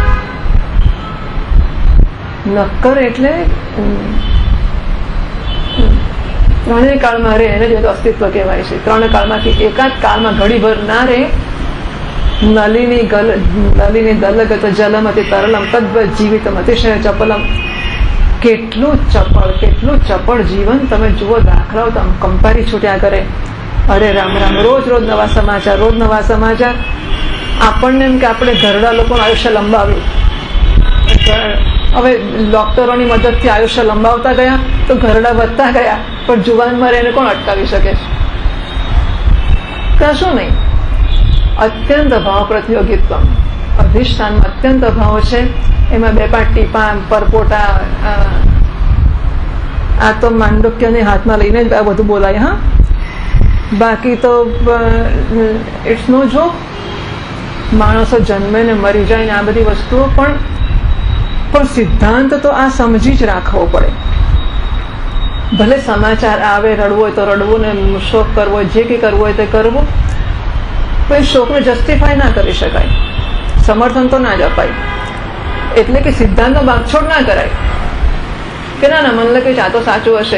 નક્કર એટલે ત્રણેય કાળમાં રે એને જ અસ્તિત્વ કહેવાય છે. ત્રણ કાળમાંથી એકાદ કાળમાં ઘડીભર ના રે. નલિની ગલ નલિની દલગત જલમતી તરલમ તદ્વ જીવિતમ અતિશય ચપલમ. કેટલું ચપળ કેટલું ચપળ જીવન તમે જુઓ. દાખલાઓ તો કંપારી છૂટ્યા કરે. અરે રામ રામ, રોજ રોજ નવા સમાચાર, રોજ નવા સમાચાર. આપણને એમ કે આપણે ઘરડા લોકોનું આયુષ્ય લંબાવ્યું. હવે ડોક્ટરોની મદદથી આયુષ્ય લંબાવતા ગયા તો ઘરડા વધતા ગયા, પણ જુવાનમાં રહીને કોણ અટકાવી શકે? કશું નહીં. અત્યંત અભાવ પ્રતિયોગિત્વ. અધિષ્ઠાનમાં અત્યંત અભાવ છે. એમાં બે પાંચ ટીપા પરપોટા આ તો માંડુક્યને હાથમાં લઈને જ આ બધું બોલાય. હા, બાકી તો ઇટ્સ નો જોક. માણસો જન્મે ને મરી જાય ને આ બધી વસ્તુઓ પણ પણ સિદ્ધાંત તો આ સમજી જ રાખવો પડે. ભલે સમાચાર આવે, રડવું હોય તો રડવું ને શોક કરવો હોય, જે કંઈ કરવું હોય તે કરવું. કોઈ શોકને જસ્ટિફાય ના કરી શકાય, સમર્થન તો ના જ અપાય. એટલે કે સિદ્ધાંતનો બાંધછોડ ના કરાય કે ના ના મને લાગે આ તો સાચું હશે.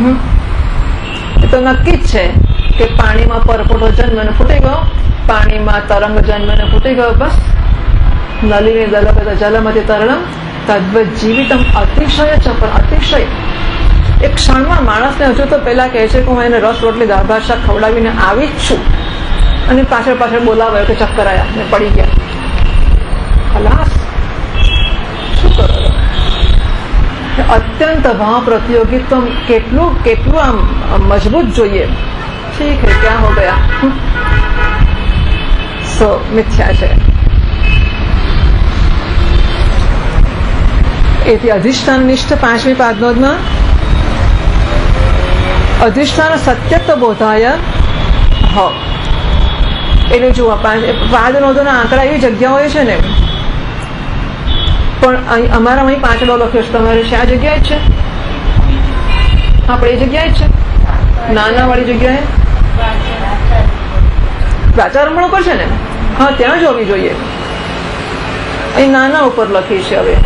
એ તો નક્કી જ છે કે પાણીમાં પરપોટો જન્મને ફૂટી ગયો, પાણીમાં તરંગ જન્મને ફૂટી ગયો, બસ. નલિની દલગત જલમતી તરલમ તદ્વત જીવિતમ. અતિશય ચપળ, અતિશય. એક ક્ષણમાં માણસને હજુ તો પેલા કહે છે કે હું એને રસ રોટલી દાળ ભાત શાક ખવડાવીને આવી જ છું અને પાછળ પાછળ બોલાવાયો કે ચક્કર આવ્યા ને પડી ગયા. ખલાસ. શું કરો? અત્યંત ભાવ પ્રતિયોગિત્વ કેટલું કેટલું આમ મજબૂત જોઈએ. ઠીક હે, ક્યાં હો ગયા? સો મિથ્યા છે. એથી અધિષ્ઠાન નિષ્ઠ પાંચમી પાદનોદમાં અધિષ્ઠાન સત્યત્વ બોધાય હો. એટલે જુઓ, પાદ નોંધોના આંકડા એવી જગ્યાઓએ છે ને પણ અહીં અમારામાં અહીં પાંચડો લખ્યો છે, તમારે છે આ જગ્યાએ જ છે, આપણે એ જગ્યાએ જ છે, નાના વાળી જગ્યાએ વાચારમણ ઉપર છે ને? હા, ત્યાં જ હોવી જોઈએ. અહીં નાના ઉપર લખી છે. હવે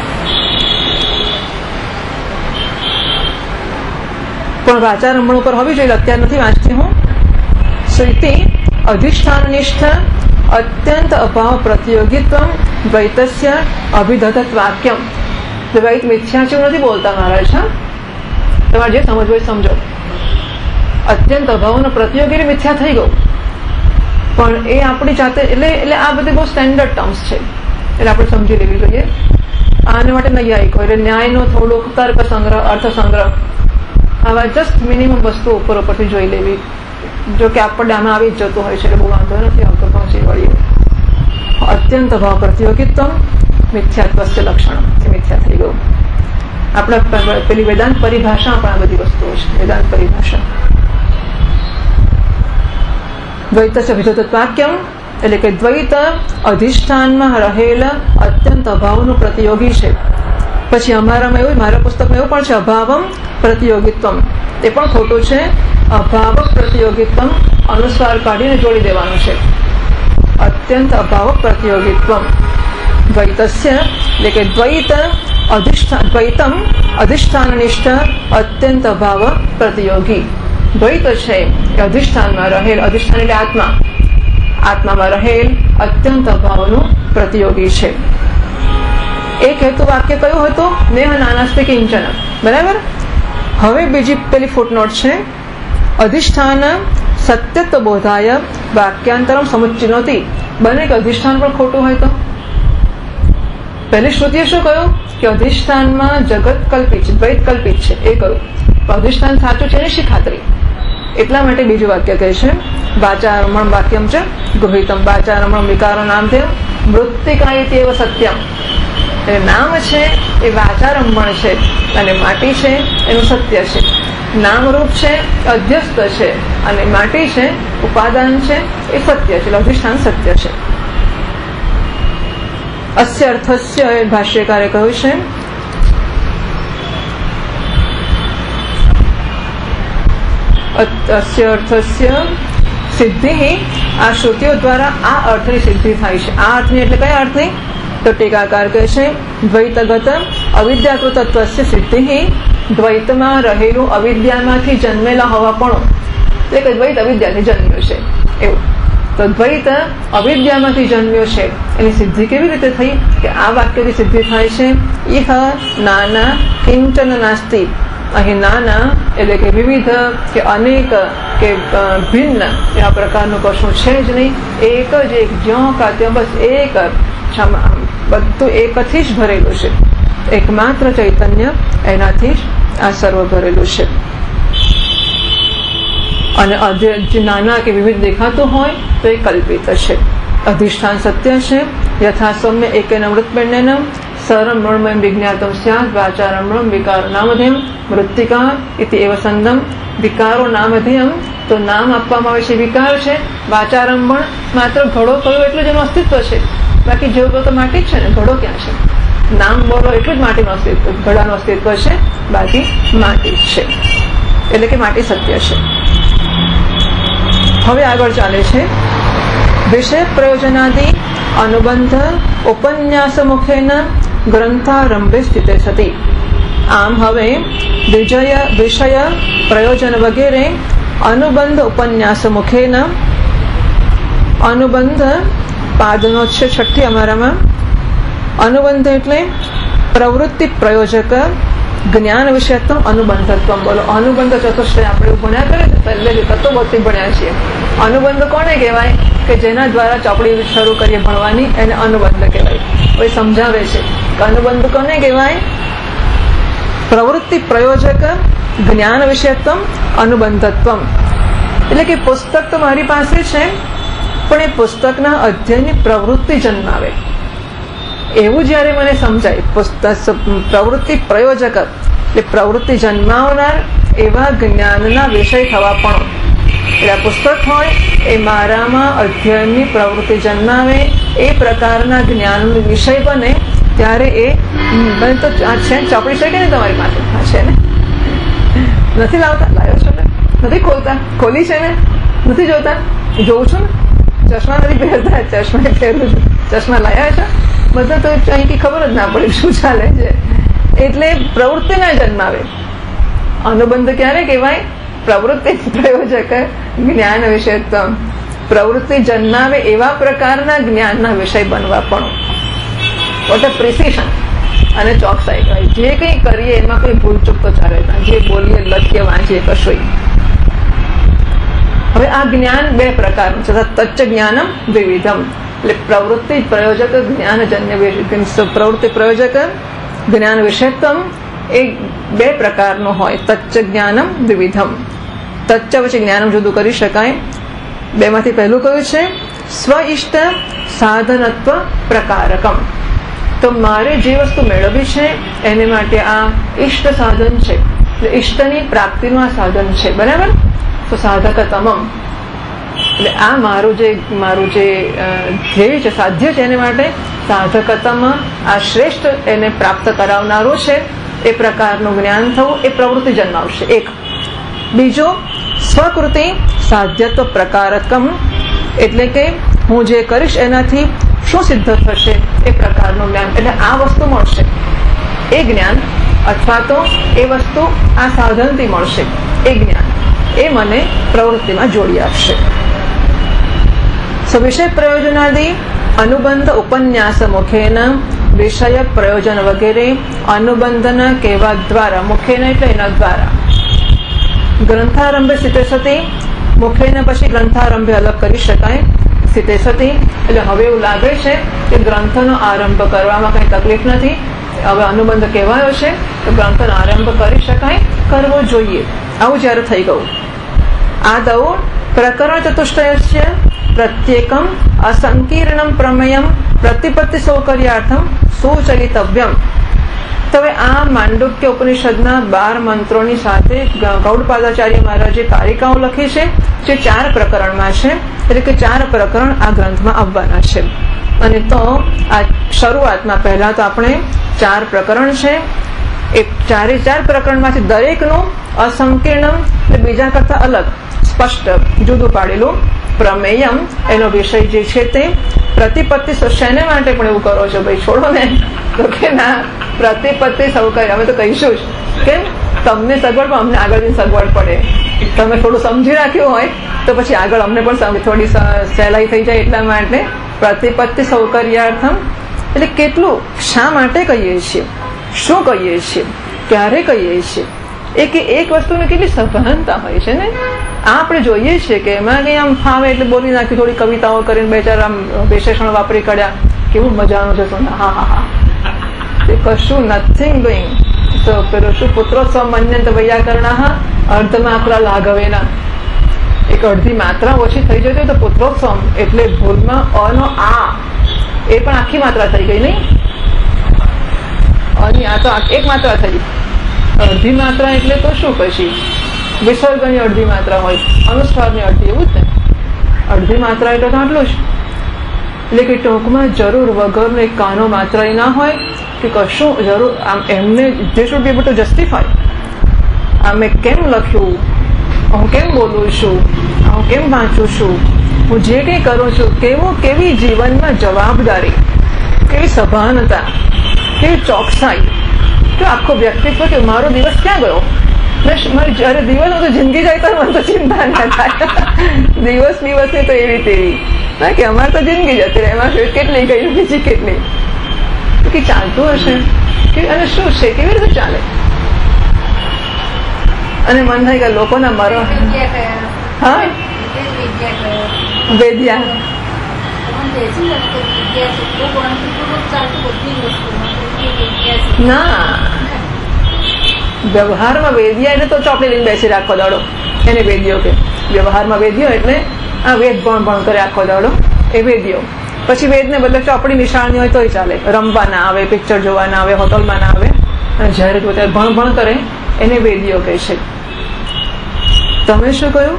પણ વાચારમણ ઉપર હોવી જોઈએ, અત્યારે નથી વાંચતી હું. શ્રુતિ અધિષ્ઠાનનિષ્ઠ અત્યંત અભાવ પ્રતિયોગિત્વ દ્વૈતસ્ય અભિધત વાક્યમ. દ્વૈત મિથ્યા છે નથી બોલતા મહારાજ. હા, તમારે જે સમજવું હોય સમજો. અત્યંત અભાવનો પ્રતિયોગી મિથ્યા થઈ ગયું, પણ એ આપણી જાતે એટલે એટલે આ બધી બહુ સ્ટેન્ડર્ડ ટર્મ્સ છે, એટલે આપણે સમજી લેવી જોઈએ. આને માટે નૈયાયિકો એટલે ન્યાયનો થોડોક તર્ક સંગ્રહ, અર્થ સંગ્રહ, આવા જસ્ટ મિનિમમ વસ્તુ ઉપર ઉપરથી જોઈ લેવી. જો કે આપણને આમાં આવી જ જતું હોય છે એટલે બહુ વાંધો નથી આવતો. પહોંચી વળીએ. અત્યંત ભાવ પ્રતિયોગિત્વ મિથ્યાત્વસ્ય લક્ષણ, એ મિથ્યા થઈ ગયું. આપણા પેલી વેદાંત પરિભાષા પણ આ બધી વસ્તુઓ છે. વેદાંત પરિભાષા દ્વૈતસ્ય વિધોત વાક્યમ એટલે કે દ્વૈત અધિષ્ઠાનમાં રહેલ અત્યંત અભાવનું પ્રતિયોગી છે. પછી અમારામાં એવું, મારા પુસ્તકમાં એવું પણ છે અભાવમ પ્રતિયોગિત્વમ, એ પણ ખોટું છે. અભાવ પ્રતિયોગિત્વમ અનુસ્વાર કાઢીને જોડી દેવાનું છે. અત્યંત અભાવ પ્રતિયોગિત્વમ દ્વૈતસ્ય એટલે કે દ્વૈત અધિષ્ઠાન દ્વૈતમ અધિષ્ઠાનનિષ્ઠ અત્યંત અભાવ પ્રતિયોગી. દ્વૈત છે એ અધિષ્ઠાનમાં રહેલ, અધિષ્ઠાન એટલે આત્મા, આત્મામાં રહેલ અત્યંત અભાવનું પ્રતિયોગી છે. એક હેતુ વાક્ય કયું હતું? નેહ નાનાસ્તિ કિંચન. બરાબર. હવે બીજી પેલી ફૂટનોટ છે અધિષ્ઠાન સત્યત્વ બોધાય વાક્યાંતરમ સમુચ્ચિનોતિ. બને કે અધિષ્ઠાન પણ ખોટું હોય તો? પહેલી શ્રુતિએ શું કહ્યું કે અધિષ્ઠાનમાં જગત કલ્પિત છે, દ્વૈત કલ્પિત છે, એ કહ્યું. અધિષ્ઠાન સાચું છે ને શી ખાતરી? એટલા માટે બીજું વાક્ય કહે છે વાચારમણ વાક્યમ છે ગૃહિતમ વાચારમણ વિકારો નામધેય મૃત્તિકાયત્યેવ સત્યમ. એટલે નામ છે એ વાચારમણ છે અને માટી છે એનું સત્ય છે. નામરૂપ છે અધ્યસ્ત છે અને માટી છે ઉપાદાન છે એ સત્ય છે, એટલે અધિષ્ઠાન સત્ય છે. અસ્ય અર્થસ્ય એ ભાષ્યકારે કહ્યું છે અસ્ય અર્થસ્ય સિદ્ધિ. આ શ્રુતિઓ દ્વારા આ અર્થની સિદ્ધિ થાય છે. આ અર્થની એટલે કયા અર્થની? તો ટીકાકાર કહે છે દ્વૈતગત અવિદ્યાકૃત તત્વસ્ય સિદ્ધિ. દ્વૈતમાં રહેલું અવિદ્યામાંથી જન્મેલા હોવાપણું, એટલે કે દ્વૈત અવિદ્યાથી જન્મ્યો છે એવું. તો દ્વૈત અવિદ્યામાંથી જન્મ્યો છે એની સિદ્ધિ કેવી રીતે થઈ? કે આ વાક્યની સિદ્ધિ થાય છે ઇહ નાના કિંચન નાસ્તિ. અહીં નાના એટલે કે વિવિધ કે અનેક કે ભિન્ન એવા પ્રકારનું કશું છે જ નહીં. એક જ એક જ્યાં કાત્ય બસ એક બધું એકથી જ ભરેલું છે. એકમાત્ર ચૈતન્ય એનાથી જ આ સર્વ ભરેલું છે. અને જે નાના કે વિવિધ દેખાતું હોય તો એ કલ્પિત છે. અધિષ્ઠાન સત્ય છે. યથા સૌમ્ય એકેન મૃતપિંડેન સરમ મૃણમય વિજ્ઞાતમ સ્યાદ વાચારમણમ વિકારો નામધેયમ મૃત્તિકા ઇતિ એવ સંદમ. વિકારો નામધેયમ તો નામ આપવામાં આવે છે વિકાર છે. વાચારમણ માત્ર ઘડો કયો એટલું જ એનું અસ્તિત્વ છે, બાકી જેવું તો માટી જ છે ને, ઘડો ક્યાં છે? નામ બોલો એટલું જ માટીનું અસ્તિત્વ, ઘડાનું અસ્તિત્વ છે, બાકી માટી જ છે. એટલે કે માટી સત્ય છે. હવે આગળ ચાલે છે વિષય પ્રયોજનાદિ અનુબંધ ઉપન્યાસ મુખેન ગ્રંથારંભે સ્થિતે સતી. આમ હવે વિજય વિષય પ્રયોજન વગેરે અનુબંધ ઉપન્યાસ મુખેન. અનુબંધ પાદનો છે છઠ્ઠી અમારામાં. અનુબંધ એટલે પ્રવૃત્તિ પ્રયોજક જ્ઞાન વિષયત્વ અનુબંધત્વ. બોલો અનુબંધ ચતુષ્ટય આપણે ભણ્યા કરે ને પહેલે જ તત્વબોધથી ભણ્યા છીએ. અનુબંધ કોને કહેવાય? કે જેના દ્વારા ચોપડી શરૂ કરીએ ભણવાની એને અનુબંધ કહેવાય. કોઈ સમજાવે છે કે અનુબંધ કોને કહેવાય? પ્રવૃત્તિ પ્રયોજક જ્ઞાન વિષયત્વ અનુબંધત્વ. એટલે કે પુસ્તક તો મારી પાસે છે પણ એ પુસ્તકના અધ્યયનની પ્રવૃત્તિ જન્માવે એવું જ્યારે મને સમજાય. પુસ્તક પ્રવૃત્તિ પ્રયોજક એટલે પ્રવૃત્તિ જન્માવનાર એવા જ્ઞાનના વિષય થવા પણ. એટલે આ પુસ્તક હોય એ મારામાં અધ્યયનની પ્રવૃત્તિ જન્માવે એ પ્રકારના જ્ઞાનનો વિષય બને ત્યારે એ મને તો આ છે ચોપડી છે કે નહીં તમારી પાસે? હા છે ને. નથી લાવતા? લાવ્યો છો ને? નથી ખોલતા? ખોલી છે ને? નથી જોતા? જોઉં છું ને. ચશ્મા નથી પહેરતા? ચશ્મા પહેરું છું. ચશ્મા લાવ્યા છે બધા તો અહીંથી ખબર જ ના પડે શું ચાલે છે. એટલે પ્રવૃત્તિ ના જન્માવે. અનુબંધ ક્યારે કહેવાય? પ્રવૃત્તિ પ્રયોજક જ્ઞાન વિષય. પ્રવૃત્તિ જન્માવે એવા પ્રકારના જ્ઞાનના વિષય બનવા પણ વોટ અ પ્રિસિશન અને ચોકસાઈ કહેવાય. જે કંઈ કરીએ એમાં કોઈ ભૂલચૂક તો ચાલે ના, જે બોલીએ લખીએ વાંચીએ કશું. હવે આ જ્ઞાન બે પ્રકારનું છે. તચ્ચ જ્ઞાનમ દ્વિવિધમ. એટલે પ્રવૃત્તિ પ્રયોજક જ્ઞાનજન્ય પ્રવૃત્તિ પ્રયોજક જ્ઞાન વિષયત્વમ એ બે પ્રકારનું હોય. તચ્ચ જ્ઞાનમ દ્વિવિધમ. તચ્ચ પછી જ્ઞાનમ જુદું કરી શકાય. બે માંથી પહેલું કયું છે? સ્વઇષ્ટ સાધનત્વ પ્રકારકમ. તો મારે જે વસ્તુ મેળવવી છે એને માટે આ ઇષ્ટ સાધન છે, એટલે ઇષ્ટની પ્રાપ્તિનું આ સાધન છે. બરાબર? તો સાધકતમમ એટલે આ મારું જે મારું જે ધ્યેય છે, સાધ્ય છે, એને માટે સાધકતમ આ શ્રેષ્ઠ એને પ્રાપ્ત કરાવનારું છે એ પ્રકારનું જ્ઞાન થવું એ પ્રવૃત્તિ જન્માવશે. એક. બીજું સ્વકૃતિ સાધ્યત્વ પ્રકારકમ એટલે કે હું જે કરીશ એનાથી શું સિદ્ધ થશે એ પ્રકારનું જ્ઞાન. એટલે આ વસ્તુ મળશે એ જ્ઞાન, અથવા તો એ વસ્તુ આ સાધનથી મળશે એ જ્ઞાન, એ મને પ્રવૃત્તિમાં જોડી આપશે. વિષય પ્રયોજનાદિ અનુબંધ ઉપન્યાસ મુખેન વિષય પ્રયોજન વગેરે અનુબંધના કહેવા દ્વારા, મુખેન એટલે એના દ્વારા, ગ્રંથારંભે સ્થિતે સતી, મુખેન પછી ગ્રંથારંભે અલગ કરી શકાય. સ્થિતે સતી એટલે હવે એવું લાગે છે કે ગ્રંથનો આરંભ કરવામાં કઈ તકલીફ નથી, હવે અનુબંધ કહેવાયો છે તો ગ્રંથનો આરંભ કરી શકાય, કરવો જોઈએ. આવું જયારે થઈ ગયું. આદૌ પ્રકરણ ચતુષ્ટયસ્ય પ્રત્યેકમ અસંકીર્ણમ પ્રમેયમ પ્રતિપત્તિ સૌકર્યાર્થમ સુચરિતવ્યમ. તો હવે આ માંડુક્ય ઉપનિષદના બાર મંત્રોની સાથે ગૌડપાદાચાર્ય મહારાજે કારિકાઓ લખી છે જે ચાર પ્રકરણમાં છે. એટલે કે ચાર પ્રકરણ આ ગ્રંથમાં આવવાના છે. અને તો આ શરૂઆતમાં પહેલા તો આપણે ચાર પ્રકરણ છે એ ચારે ચાર પ્રકરણમાંથી દરેકનું અસંકીર્ણમ એટલે બીજા કરતા અલગ સ્પષ્ટ જુદું પાડેલું પ્રમેયમ એનો વિષય જે છે તે પ્રતિપત્તિ. શેને માટે પણ એવું કરો છો ભાઈ? છોડો ને. તો કે ના, પ્રતિપત્તિ સૌકર્ય અમે તો કહીશું જ. કેમ? તમને સગવડ પણ અમને આગળ સગવડ પડે. તમે થોડું સમજી રાખ્યું હોય તો પછી આગળ અમને પણ થોડી સહેલાઈ થઈ જાય. એટલા માટે પ્રતિપત્તિ સૌકર્યાર્થમ એટલે કેટલું, શા માટે કહીએ છીએ, શું કહીએ છીએ, ક્યારે કહીએ છીએ, એક એક વસ્તુની કેટલી સભાનતા હોય છે ને. આ આપણે જોઈએ છીએ કે એમાં કંઈ આમ ફાવે એટલે બોલી નાખ્યું, થોડી કવિતાઓ કરીને બે ચાર આમ વિશેષણો વાપરી કાઢ્યા, કેવું મજાનું છે. હા હા હા તે કશું નથિંગ ડુઈંગ. તો પેલો શું પુત્રોત્સવ મન્યંત વૈયાકરણા અર્ધમાત્રા લાઘવેના, એક અડધી માત્રા ઓછી થઈ જતી હોય તો પુત્રોત્સવ એટલે ભૂલમાં અનો આ એ પણ આખી માત્રા થઈ ગઈ નહીં. અને આ તો એક માત્રા થઈ, અડધી માત્રા એટલે તો શું પછી વિસર્ગની અડધી માત્રા હોય, અનુસ્વારની અડધી, એવું જ ને. અડધી માત્રા એટલે તો આટલું જ. એટલે કે ટૂંકમાં જરૂર વગરનો એક કાનો માત્રા ના હોય કે કશું જરૂર આમ એમને જે should be able to justify. આ મેં કેમ લખ્યું, હું કેમ બોલું છું, હું કેમ વાંચું છું, હું જે કંઈ કરું છું, કેવું કેવી જીવનમાં જવાબદારી, કેવી સભાનતા, કેવી ચોકસાઈ, તો આખો વ્યક્તિત્વ કે મારો દિવસ ક્યાં ગયો. મારી જયારે દિવસ તો જિંદગી જાય તો મને તો ચિંતા ના થાય. દિવસ દિવસની તો એવી તેવી ના કે અમારે તો જિંદગી જતી રહે, એમાં કેટલી ગઈ બીજી કેટલી કે ચાલતું હશે કે અને શું છે, કેવી રીતે ચાલે. અને મન થાય કે લોકોના મરો હા વેદ્યા ના વ્યવહારમાં વેદ્યા એટલે તો ચોપડી લઈને બેસી રાખો દાડો, એને વેદ્યો કે. વ્યવહારમાં વેદ્યો એટલે આ વેદ ભણ ભણ કરે આખો દાડો, એ વેદ્યો. પછી વેદને બદલે ચોપડી નિશાળની હોય તોય ચાલે. રમવા ના આવે, પિક્ચર જોવા ના આવે, હોટલમાં ના આવે, જયારે જો ત્યારે ભણ ભણ કરે એને વેદ્યો કહે છે. તમે શું કહ્યું?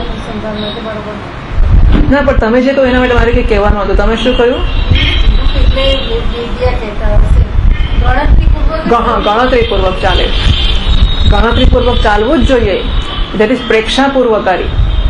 ના પણ તમે જે કહ્યું એના માટે મારે કઈ કહેવાનું હતું. તમે શું કહ્યું? ગણતરીપૂર્વક ચાલે, ગણતરીપૂર્વક ચાલવું જ જોઈએ. દેટ ઇઝ પ્રેક્ષાપૂર્વકારી.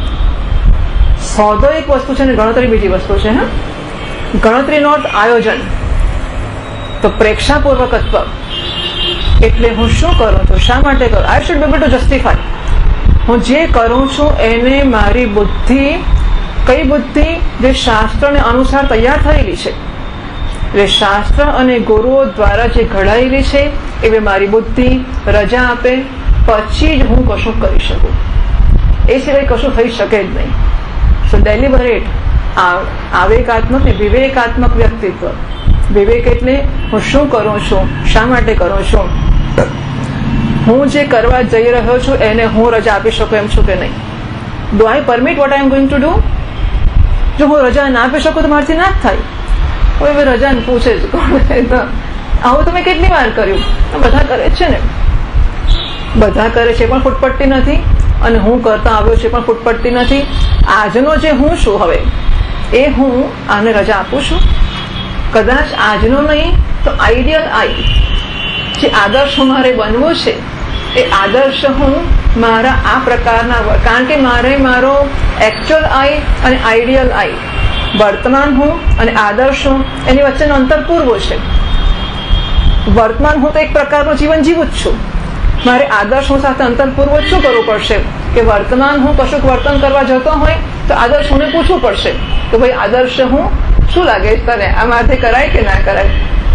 સોદો એક વસ્તુ છે ને ગણતરી બીજી વસ્તુ છે. હા, ગણતરીનો અર્થ આયોજન. તો પ્રેક્ષાપૂર્વકત્વ એટલે હું શું કરું છું, શા માટે કરું. I should be able to justify. હું જે કરું છું એને મારી બુદ્ધિ, કઈ બુદ્ધિ? જે શાસ્ત્રને અનુસાર તૈયાર થયેલી છે, એટલે શાસ્ત્ર અને ગુરુઓ દ્વારા જે ઘડાયેલી છે એવી મારી બુદ્ધિ રજા આપે પછી જ હું કશું કરી શકું. એ સિવાય કશું થઈ શકે જ નહીં. સો ડેલિબરેટ, આવેગાત્મક ને વિવેકાત્મક વ્યક્તિત્વ. વિવેક એટલે હું શું કરું છું, શા માટે કરું છું, હું જે કરવા જઈ રહ્યો છું એને હું રજા આપી શકું એમ છું કે નહીં. Do I permit what I am going to do? જો હું રજા ના આપી શકું તો મારાથી ના જ થાય. હવે રજા પૂછે જ આવું તમે કેટલી વાર કર્યું? બધા કરે છે ને, બધા કરે છે પણ ફૂટપટ્ટી નથી, અને હું કરતા આવ્યો છે પણ ફૂટપટ્ટી નથી. આજનો જે હું છું હવે એ હું આને રજા આપું છું. કદાચ આજનો નહીં તો આઈડિયલ આઈ, જે આદર્શ મારે બનવું છે એ આદર્શ હું મારા આ પ્રકારના, કારણ કે મારે મારો એકચ્યુઅલ આઈ અને આઈડિયલ આઈ, વર્તમાન હું અને આદર્શ હું, એની વચ્ચેનો અંતર પૂર્વ છે. વર્તમાન હું તો એક પ્રકારનું જીવન જીવું જ છું. મારે આદર્શ હું સાથે અંતર પૂર્વ શું કરવું પડશે કે વર્તમાન હું કશુંક વર્તન કરવા જતો હોય તો આદર્શ હું પૂછવું પડશે કે ભાઈ આદર્શ હું શું લાગે છે તને, આ માથે કરાય કે ના કરાય?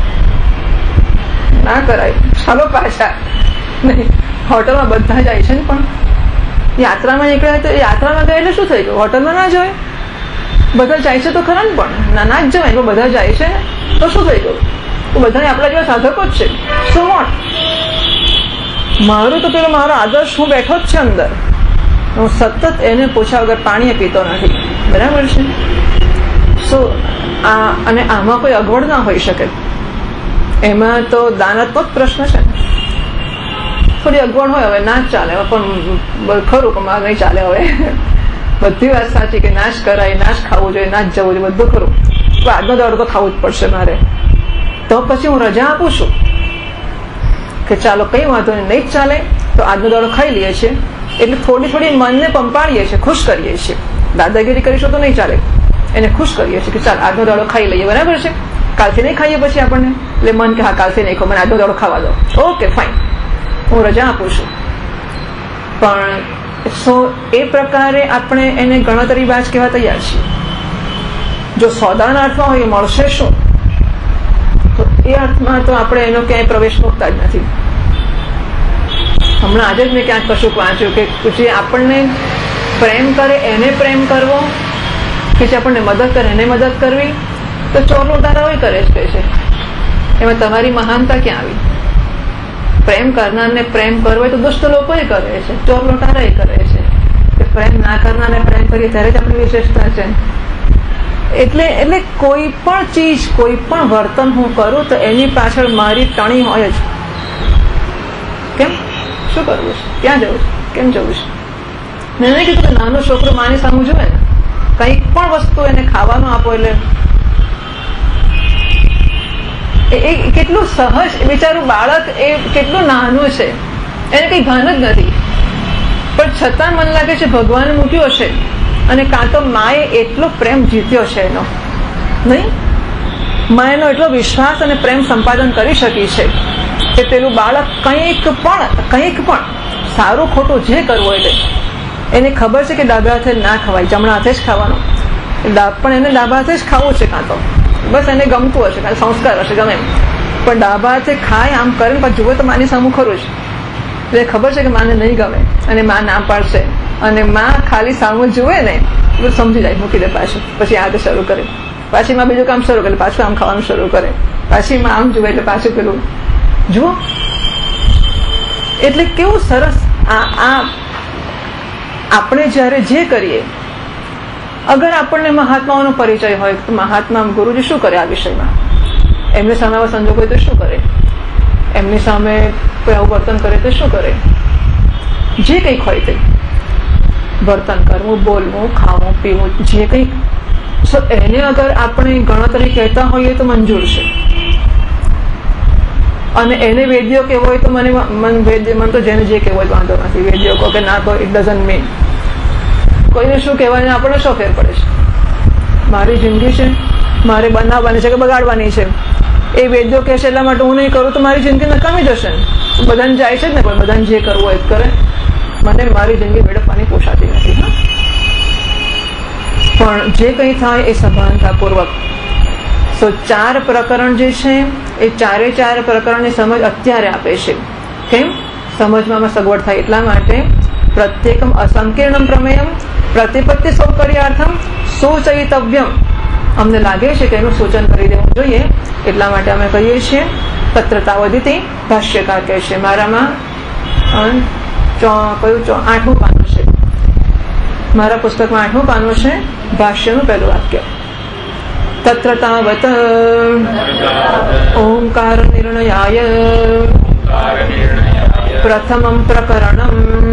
ના કરાય, ચાલો પાછા. નહીં, હોટલમાં બધા જાય છે ને, પણ યાત્રામાં નીકળ્યા તો યાત્રામાં ગયા એટલે શું થઈ ગયું? હોટલમાં ના જવાય? બધા જાય છે તો ખરા ને, પણ ના ના જ જવાય. બધા જાય છે ને તો શું થઈ ગયું? તો બધાને આપણા જેવા સાધકો જ છે. So what? મારું તો પેલો મારો આદર્શ હું બેઠો જ છે અંદર, હું સતત એને પૂછ્યા વગર પાણી પીતો નથી. બરાબર છે? સો આ, અને આમાં કોઈ અગવડ ના હોઈ શકે. એમાં તો દાનત્મક પ્રશ્ન છે ને, થોડી અગવડ હોય હવે ના જ ચાલે, પણ ખરું કે મારે નહીં ચાલે. હવે બધી વાત સાચી કે નાશ કરાય, નાશ ખાવું જોઈએ, નાશ જવું જોઈએ, બધું ખરું. તો આજનો દાડો તો ખાવું જ પડશે મારે. તો પછી હું રજા આપું છું કે ચાલો કઈ વાંધો નહીં, નહીં જ ચાલે તો આજનો દાડો ખાઈ લઈએ છીએ. એટલે થોડી થોડી મનને પંપાડીએ છીએ, ખુશ કરીએ છીએ. દાદાગીરી કરીશું તો નહીં ચાલે, એને ખુશ કરીએ છીએ કે ચાલ આજનો દાડો ખાઈ લઈએ. બરાબર છે? કાલથી નહીં ખાઈએ પછી આપણને, એટલે મન કે હા કાલથી નહીં ખાવ, મને આજનો દાડો ખાવા દો. ઓકે ફાઇન, હું રજા આપું છું. પણ સો એ પ્રકારે આપણે એને ગણતરીબાજ કહેવા તૈયાર છીએ. જો સોદાના અર્થમાં હોય મળશે શું, તો એ અર્થમાં તો આપણે એનો ક્યાંય પ્રવેશ મૂકતા જ નથી. હમણાં આજે જ મેં ક્યાંક કશુંક વાંચ્યું કે જે આપણને પ્રેમ કરે એને પ્રેમ કરવો, કે જે આપણને મદદ કરે એને મદદ કરવી, તો ચોર લૂંટારા કરે જ કહે છે. એમાં તમારી મહાનતા ક્યાં આવી? પ્રેમ કરનારને પ્રેમ કરવો હોય તો દુષ્ટ લોકો કરે છે, ચોર લૂંટારા કરે છે. પ્રેમ ના કરનારને પ્રેમ કરીએ ત્યારે જ આપણી વિશેષતા છે. એટલે એટલે કોઈ પણ ચીજ, કોઈ પણ વર્તન હું કરું તો એની પાછળ મારી ટણી હોય જ. કેમ? શું કરવું છે? ક્યાં જવું છે? કેમ જવું છે? મેં નહીં કીધું કે નાનો છોકરો માની સામું જોવે ને, કંઈક પણ વસ્તુ એને ખાવાનું આપો એટલે એ કેટલું સહજ, બિચારું બાળક એ કેટલું નાનું છે, એને કંઈ ભાન જ નથી, પણ છતાં મને લાગે છે ભગવાને મૂક્યું હશે. અને કાં તો માએ એટલો પ્રેમ જીત્યો છે એનો, નહીં? માએનો એટલો વિશ્વાસ અને પ્રેમ સંપાદન કરી શકી છે કે પેલું બાળક કંઈક પણ કંઈક પણ સારું ખોટું જે કરવું હોય તે એને ખબર છે કે ડાબા હાથે ના ખવાય, જમણા હાથે જ ખાવાનું. પણ એને ડાબા હાથે જ ખાવું છે, કાં તો બસ એને ગમતું હશે, કાં સંસ્કાર હશે, ગમે એમ, પણ ડાબા હાથે ખાય આમ કરે ને પછી જુઓ તો માની સામું ખરું છે. એટલે ખબર છે કે માને નહીં ગમે અને માં ના પાડશે, અને માં ખાલી સામું જુએ ને એટલે સમજી જાય, મૂકી દે પાછું. પછી આ તો શરૂ કરે, પાછી માં બીજું કામ શરૂ કરે, પાછું આમ ખાવાનું શરૂ કરે, પાછી માં આમ જુએ એટલે પાછું પેલું જુઓ. એટલે કેવું સરસ આ આ આપણે જ્યારે જે કરીએ, અગર આપણને મહાત્માઓનો પરિચય હોય તો મહાત્મા ગુરુજી શું કરે આ વિષયમાં? એમની સામે આવા સંજોગ હોય તો શું કરે? એમની સામે કોઈ આવું વર્તન કરે તો શું કરે? જે કંઈક હોય તે વર્તન કરવું, બોલવું, ખાવું, પીવું, જે કંઈક સો એને અગર આપણે ગણતરી કહેતા હોઈએ તો મંજૂર છે, અને એને વેદ્યો કહેવો હોય તો મને મન વેદ્ય મન તો જેને જે કહેવો હોય વાંધો નથી, વેદ્યો કહો કે ના કહો ઇટ ડઝન્ટ મીન. કોઈને શું કહેવાય આપણને શું ફેર પડે છે? મારી જિંદગી છે, મારે બનાવવાની છે કે બગાડવાની છે, એ વેદ્યો કહે છે એટલા માટે હું નહીં કરું તો મારી જિંદગી નકામી જશે ને. બધાને જાય છે જ ને, પણ બધાને જે કરવું હોય કરે. મને મારી જિંદગી વેડફવાની પોષાતી નથી. હા, પણ જે કંઈ થાય એ સભાનતાપૂર્વક. તો ચાર પ્રકરણ જે છે એ ચારે ચાર પ્રકરણની સમજ અત્યારે આપે છે. કેમ? સમજવામાં સગવડ થાય એટલા માટે. પ્રત્યેકમ અસંકીર્ણમ પ્રમેયમ પ્રતિપત્તિ સૌકર્યાર્થમ સૂચયિતવ્યમ. અમને લાગે છે કે એનું સૂચન કરી દેવું જોઈએ એટલા માટે અમે કહીએ છીએ. તત્ર તાવદિતિ ભાષ્યકાર કહે છે. મારામાં કયું આઠમું પાનું છે, મારા પુસ્તકમાં આઠમું પાનું છે, ભાષ્યનું પહેલું વાક્ય. તત્ર તાવત ઓંકાર નિર્ણયાય પ્રથમમ પ્રકરણમ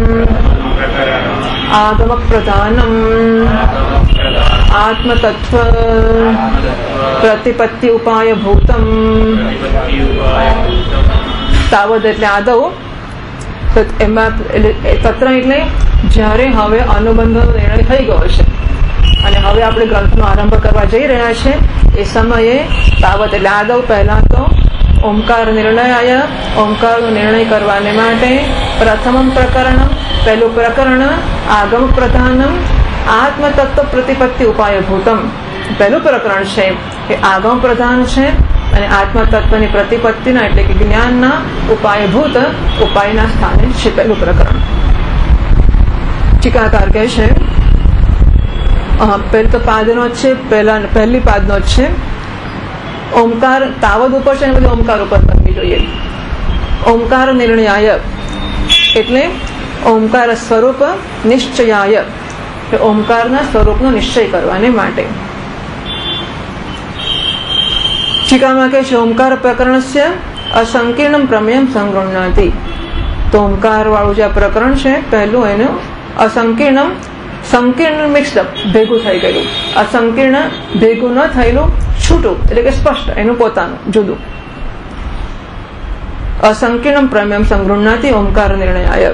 આગમ પ્રધાનમ આત્મતત્વ પ્રતિપત્તિ ઉપાય ભૂતમ. તાવદ એટલે આદવ, એમાં તત્ર એટલે જ્યારે હવે અનુબંધનો નિર્ણય થઈ ગયો છે અને હવે આપણે ગ્રંથનો આરંભ કરવા જઈ રહ્યા છે એ સમયે તાવત એટલે આદવ પહેલા તો ઓમકાર નિર્ણયાય ઓમકારનો નિર્ણય કરવાને માટે પ્રથમમ પ્રકરણમ પહેલું પ્રકરણ આગમ પ્રધાનમ આત્મતત્વ પ્રતિપત્તિ ઉપાય ભૂતમ. પહેલું પ્રકરણ છે એ આગમ પ્રધાન છે અને આત્મતત્વની પ્રતિપત્તિના એટલે કે જ્ઞાનના ઉપાયભૂત ઉપાયના સ્થાને છે પહેલું પ્રકરણ. ટીકાકાર કહે છે પહેલું તો પાદનો જ છે, પહેલા પહેલી પાદનો જ છે. ઓમકાર તાવદ ઉપર છે અને બધું ઓમકાર ઉપર કરવી જોઈએ. ઓમકાર નિર્ણયાય એટલે ઓમકાર સ્વરૂપ નિશ્ચયાય, ઓમકારના સ્વરૂપનો નિશ્ચય કરવાને માટે. ટીકામાં કહે છે ઓમકાર પ્રકરણસ્ય અસંકીર્ણમ પ્રમેયમ સંગૃહ્ણાતિ. તો ઓમકાર વાળું જે પ્રકરણ છે પહેલું એનું અસંકીર્ણમ, સંકીર્ણ મિક્સઅપ ભેગું થઈ ગયેલું, અસંકીર્ણ ભેગું ન થયેલું, છૂટું એટલે કે સ્પષ્ટ એનું પોતાનું જુદું. અસંકીર્ણમ પ્રમેયમ સંગૃહ્ણાતિ ઓમકાર નિર્ણયાય.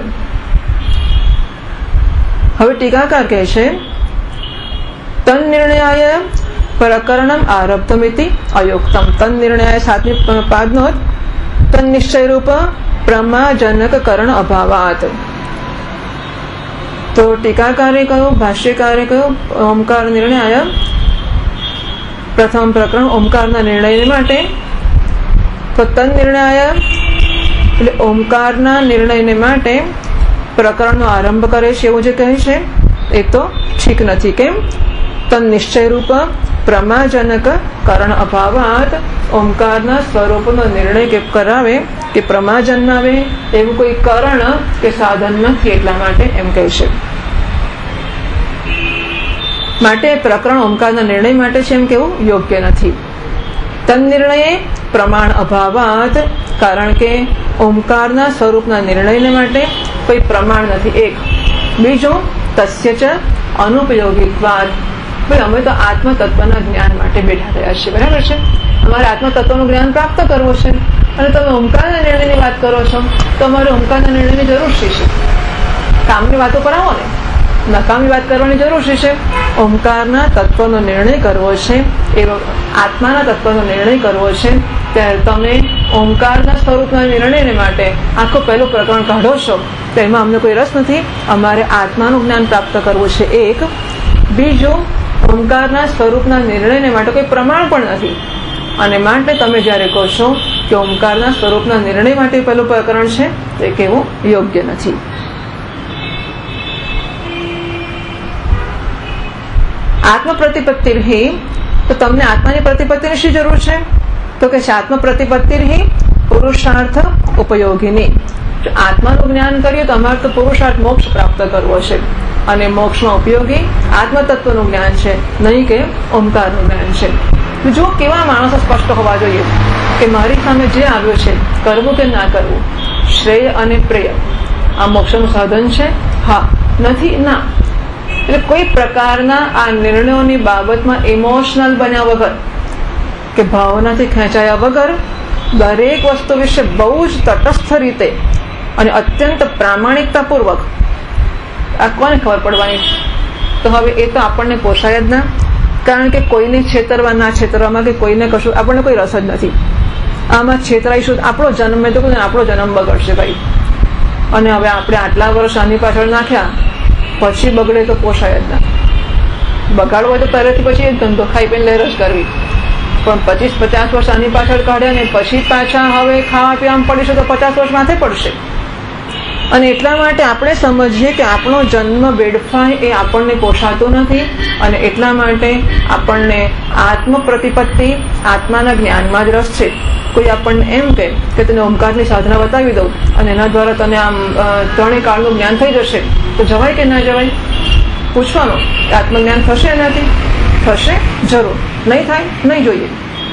હવે ટીકાકાર કહે છે તન નિર્ણયાય પ્રકરણમ આરબ્ધમિતિ અયોક્તમ. તન નિર્ણયાય સાતમી પાદનો તન નિશ્ચય રૂપ પ્રમાજનક કરણ અભાવાત. તો ટીકાકારે કહ્યું, ભાષ્યકારે કહ્યું ઓમકાર નિર્ણયાય પ્રથમ પ્રકરણ ઓમકારના નિર્ણય માટે. તો તન નિર્ણયાય એટલે ઓમકારના નિર્ણયને માટે પ્રકરણનો આરંભ કરે છે એવું જે કહે છે એ તો ઠીક નથી. કેમ? તન નિશ્ચય રૂપ પ્રમાજનક કરણ અભાવાત. ઓમકારના સ્વરૂપનો નિર્ણય કે કરાવે કે પ્રમા જન્માવે એવું કોઈ કરણ કે સાધન નથી એટલા માટે એમ કહે છે. માટે પ્રકરણ ઓમકારના નિર્ણય માટે છે એમ કેવું યોગ્ય નથી. તન નિર્ણયે પ્રમાણ અભાવાત, કારણ કે ઓમકારના સ્વરૂપના નિર્ણયને માટે કોઈ પ્રમાણ નથી. એક બીજું તસ્ય ચ અનુપયોગિત્વાદ. ભાઈ અમે તો આત્મતત્વના જ્ઞાન માટે બેઠા રહ્યા છીએ, બરાબર છે, અમારે આત્મતત્વનું જ્ઞાન પ્રાપ્ત કરવું છે અને તમે ઓમકારના નિર્ણયની વાત કરો છો તો અમારે ઓમકારના નિર્ણયની જરૂર છે. કામની વાતો કરાવો ને, નકામી વાત કરવાની જરૂર છે. ઓમકારના તત્વનો નિર્ણય કરવો છે, એ આત્માના તત્વનો નિર્ણય કરવો છે ત્યારે તમે ઓમકારના સ્વરૂપના નિર્ણયને માટે આખું પહેલું પ્રકરણ કાઢો છો તો એમાં અમને કોઈ રસ નથી. અમારે આત્માનું જ્ઞાન પ્રાપ્ત કરવું છે એક. બીજું ઓમકારના સ્વરૂપના નિર્ણયને માટે કોઈ પ્રમાણ પણ નથી અને માટે તમે જ્યારે કહો છો કે ઓમકારના સ્વરૂપના નિર્ણય માટે પહેલું પ્રકરણ છે તો એ કહેવું યોગ્ય નથી. આત્મ પ્રતિપત્તિ રહી તો તમને આત્માની પ્રતિપત્તિની શી જરૂર છે? તો કે આત્મ પ્રતિપત્તિ રહી પુરુષાર્થ ઉપયોગીની. આત્માનું જ્ઞાન કરીએ તો અમારે તો પુરુષાર્થ મોક્ષ પ્રાપ્ત કરવો છે અને મોક્ષમાં ઉપયોગી આત્મતત્વનું જ્ઞાન છે, નહીં કે ઓમકારનું જ્ઞાન છે. જો કેવા માણસો સ્પષ્ટ હોવા જોઈએ કે મારી સામે જે આવ્યું છે કરવું કે ના કરવું, શ્રેય અને પ્રેય આ મોક્ષનું સાધન છે, હા નથી ના, એટલે કોઈ પ્રકારના આ નિર્ણયોની બાબતમાં ઇમોશનલ બન્યા વગર કે ભાવનાથી ખેંચાયા વગર દરેક વસ્તુ વિશે બહુ જ તટસ્થ રીતે અને અત્યંત પ્રામાણિકતાપૂર્વક આ કોને ખબર પડવાની છે? તો હવે એ તો આપણને પોસાય જ ના, કારણ કે કોઈને છેતરવા ના છેતરવામાં કે કોઈને કશું આપણને કોઈ રસ જ નથી. આમાં છેતરાઈશું આપણો જન્મ, મેં તો કહ્યું આપણો જન્મ બગડશે ભાઈ. અને હવે આપણે આટલા વર્ષ આની પાછળ નાખ્યા, પછી બગડે તો પોસાય જ ના. બગાડવો હોય તો પહેલેથી પછી એક ધંધો ખાઈ પીને લહેર જ કરવી, પણ પચીસ પચાસ વર્ષ આની પાછળ કાઢ્યા ને પછી પાછા હવે ખાવા પીવામાં પડીશું તો પચાસ વર્ષ માથે પડશે. અને એટલા માટે આપણે સમજીએ કે આપણો જન્મ વેડફાય એ આપણને પોષાતું નથી, અને એટલા માટે આપણને આત્મ પ્રતિપત્તિ, આત્માના જ્ઞાનમાં જ રસ છે. કોઈ આપણને એમ કહે કે તને ઓમકારની સાધના બતાવી દઉં અને એના દ્વારા તને આમ ત્રણેય કાળનું જ્ઞાન થઈ જશે, તો જવાય કે ના જવાય? પૂછવાનું કે આત્મજ્ઞાન થશે એનાથી? થશે, જરૂર. નહીં થાય, નહીં જોઈએ.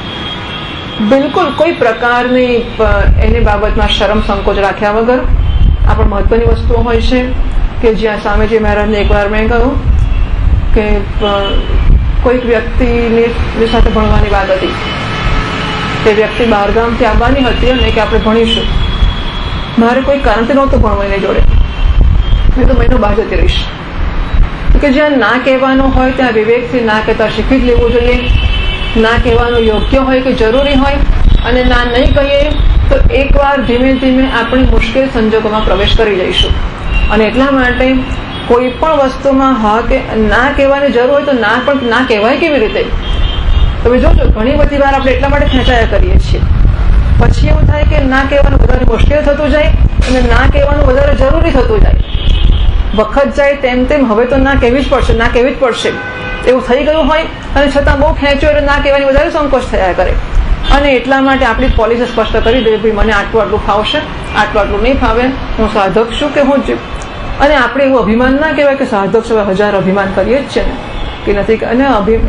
બિલકુલ કોઈ પ્રકારની એની બાબતમાં શરમ સંકોચ રાખ્યા વગર આ પણ મહત્વની વસ્તુઓ હોય છે કે જ્યાં સ્વામીજી મહારાજને એકવાર મેં કહ્યું કે કોઈક વ્યક્તિની સાથે ભણવાની વાત હતી. તે વ્યક્તિ બહારગામથી આવવાની હતી અને કે આપણે ભણીશું. મારે કોઈ કારણથી નહોતું ભણવું એની જોડે, મેં તો મહિનો બહાર જતી રહીશ. કે જ્યાં ના કહેવાનું હોય ત્યાં વિવેકથી ના કહેતા શીખી જ લેવું જોઈએ. ના કહેવાનું યોગ્ય હોય કે જરૂરી હોય, અને ના નહીં કહીએ તો એકવાર ધીમે ધીમે આપણી મુશ્કેલ સંજોગોમાં પ્રવેશ કરી જઈશું. અને એટલા માટે કોઈ પણ વસ્તુમાં હા કે ના કહેવાની જરૂર હોય તો ના પણ ના કહેવાય કેવી રીતે? તમે જોજો ઘણી બધી વાર આપણે એટલા માટે ખેંચાયા કરીએ છીએ, પછી એવું થાય કે ના કહેવાનું વધારે મુશ્કેલ થતું જાય અને ના કહેવાનું વધારે જરૂરી થતું જાય. વખત જાય તેમ તેમ હવે તો ના કહેવી જ પડશે, ના કહેવી જ પડશે એવું થઈ ગયું હોય, અને છતાં બહુ ખેંચ્યો એટલે ના કહેવાની વધારે સંકોચ થયા કરે. અને એટલા માટે આપણી પોલિસી સ્પષ્ટ કરી દે, ભાઈ મને આટલું આટલું ફાવશે, આટલું આટલું નહીં ફાવે, હું સાધક છું કે હું. અને આપણે એવું અભિમાન ના કહેવાય કે સાધક છે, હજાર અભિમાન કરીએ જ છે ને કે નથી. અને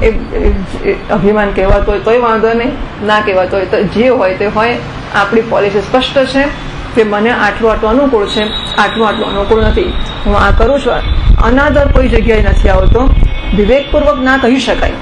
અભિમાન કહેવાતો હોય તોય વાંધો નહીં, ના કહેવાતો હોય તો જે હોય તે હોય. આપણી પોલિસી સ્પષ્ટ છે કે મને આટલું આટલું અનુકૂળ છે, આટલું આટલું અનુકૂળ નથી, હું આ કરું છું. અનાદર કોઈ જગ્યાએ નથી આવતો. વિવેકપૂર્વક ના કહી શકાય.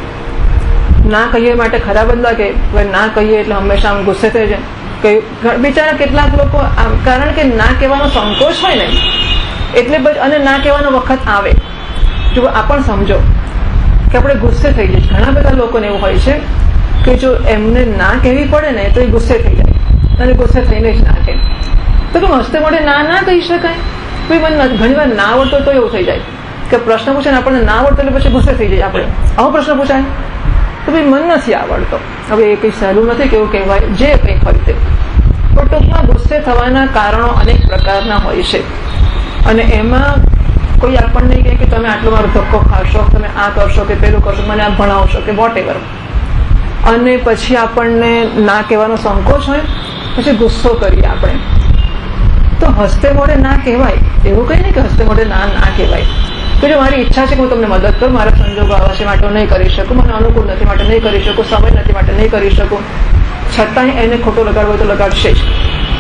ના કહીએ માટે ખરાબ જ લાગે, ના કહીએ એટલે હંમેશા આમ ગુસ્સે થઈ જાય. બિચારા કેટલાક લોકો કારણ કે ના કહેવાનો સંકોચ હોય ને એટલે, અને ના કહેવાનો વખત આવે. જો આ પણ સમજો કે આપણે ગુસ્સે થઈ જઈએ. ઘણા બધા લોકોને એવું હોય છે કે જો એમને ના કહેવી પડે ને તો એ ગુસ્સે થઈ જાય, અને ગુસ્સે થઈને જ ના કહે. તો કે હસ્તે મોઢે ના ના કહી શકાય? ભાઈ મને ઘણી વાર ના આવડતો તો એવું થઈ જાય કે પ્રશ્ન પૂછે ને આપણને ના આવડતો એટલે પછી ગુસ્સે થઈ જાય આપણે. આવો પ્રશ્ન પૂછાય તો ભાઈ મન નથી આવડતો. હવે એ કંઈ સહેલું નથી કેવું કહેવાય, જે કંઈ હોય તે. પણ ટૂંકમાં ગુસ્સે થવાના કારણો અનેક પ્રકારના હોય છે, અને એમાં કોઈ આપણને કહે કે તમે આટલો મારો ધક્કો ખાશો, તમે આ કરશો કે પેલું કરશો, મને આ ભણાવશો કે વોટ એવર, અને પછી આપણને ના કહેવાનો સંકોચ હોય, પછી ગુસ્સો કરીએ આપણે. તો હસ્તે મોઢે ના કહેવાય એવું કંઈ નહીં કે હસ્તે મોઢે ના ના કહેવાય. તો જો મારી ઈચ્છા છે કે હું તમને મદદ કરું, મારા સંજોગો આવા છે માટે હું નહીં કરી શકું, મને અનુકૂળ નથી માટે નહીં કરી શકું, સમય નથી માટે નહીં કરી શકું, છતાંય એને ખોટો લગાડવો તો લગાડશે જ.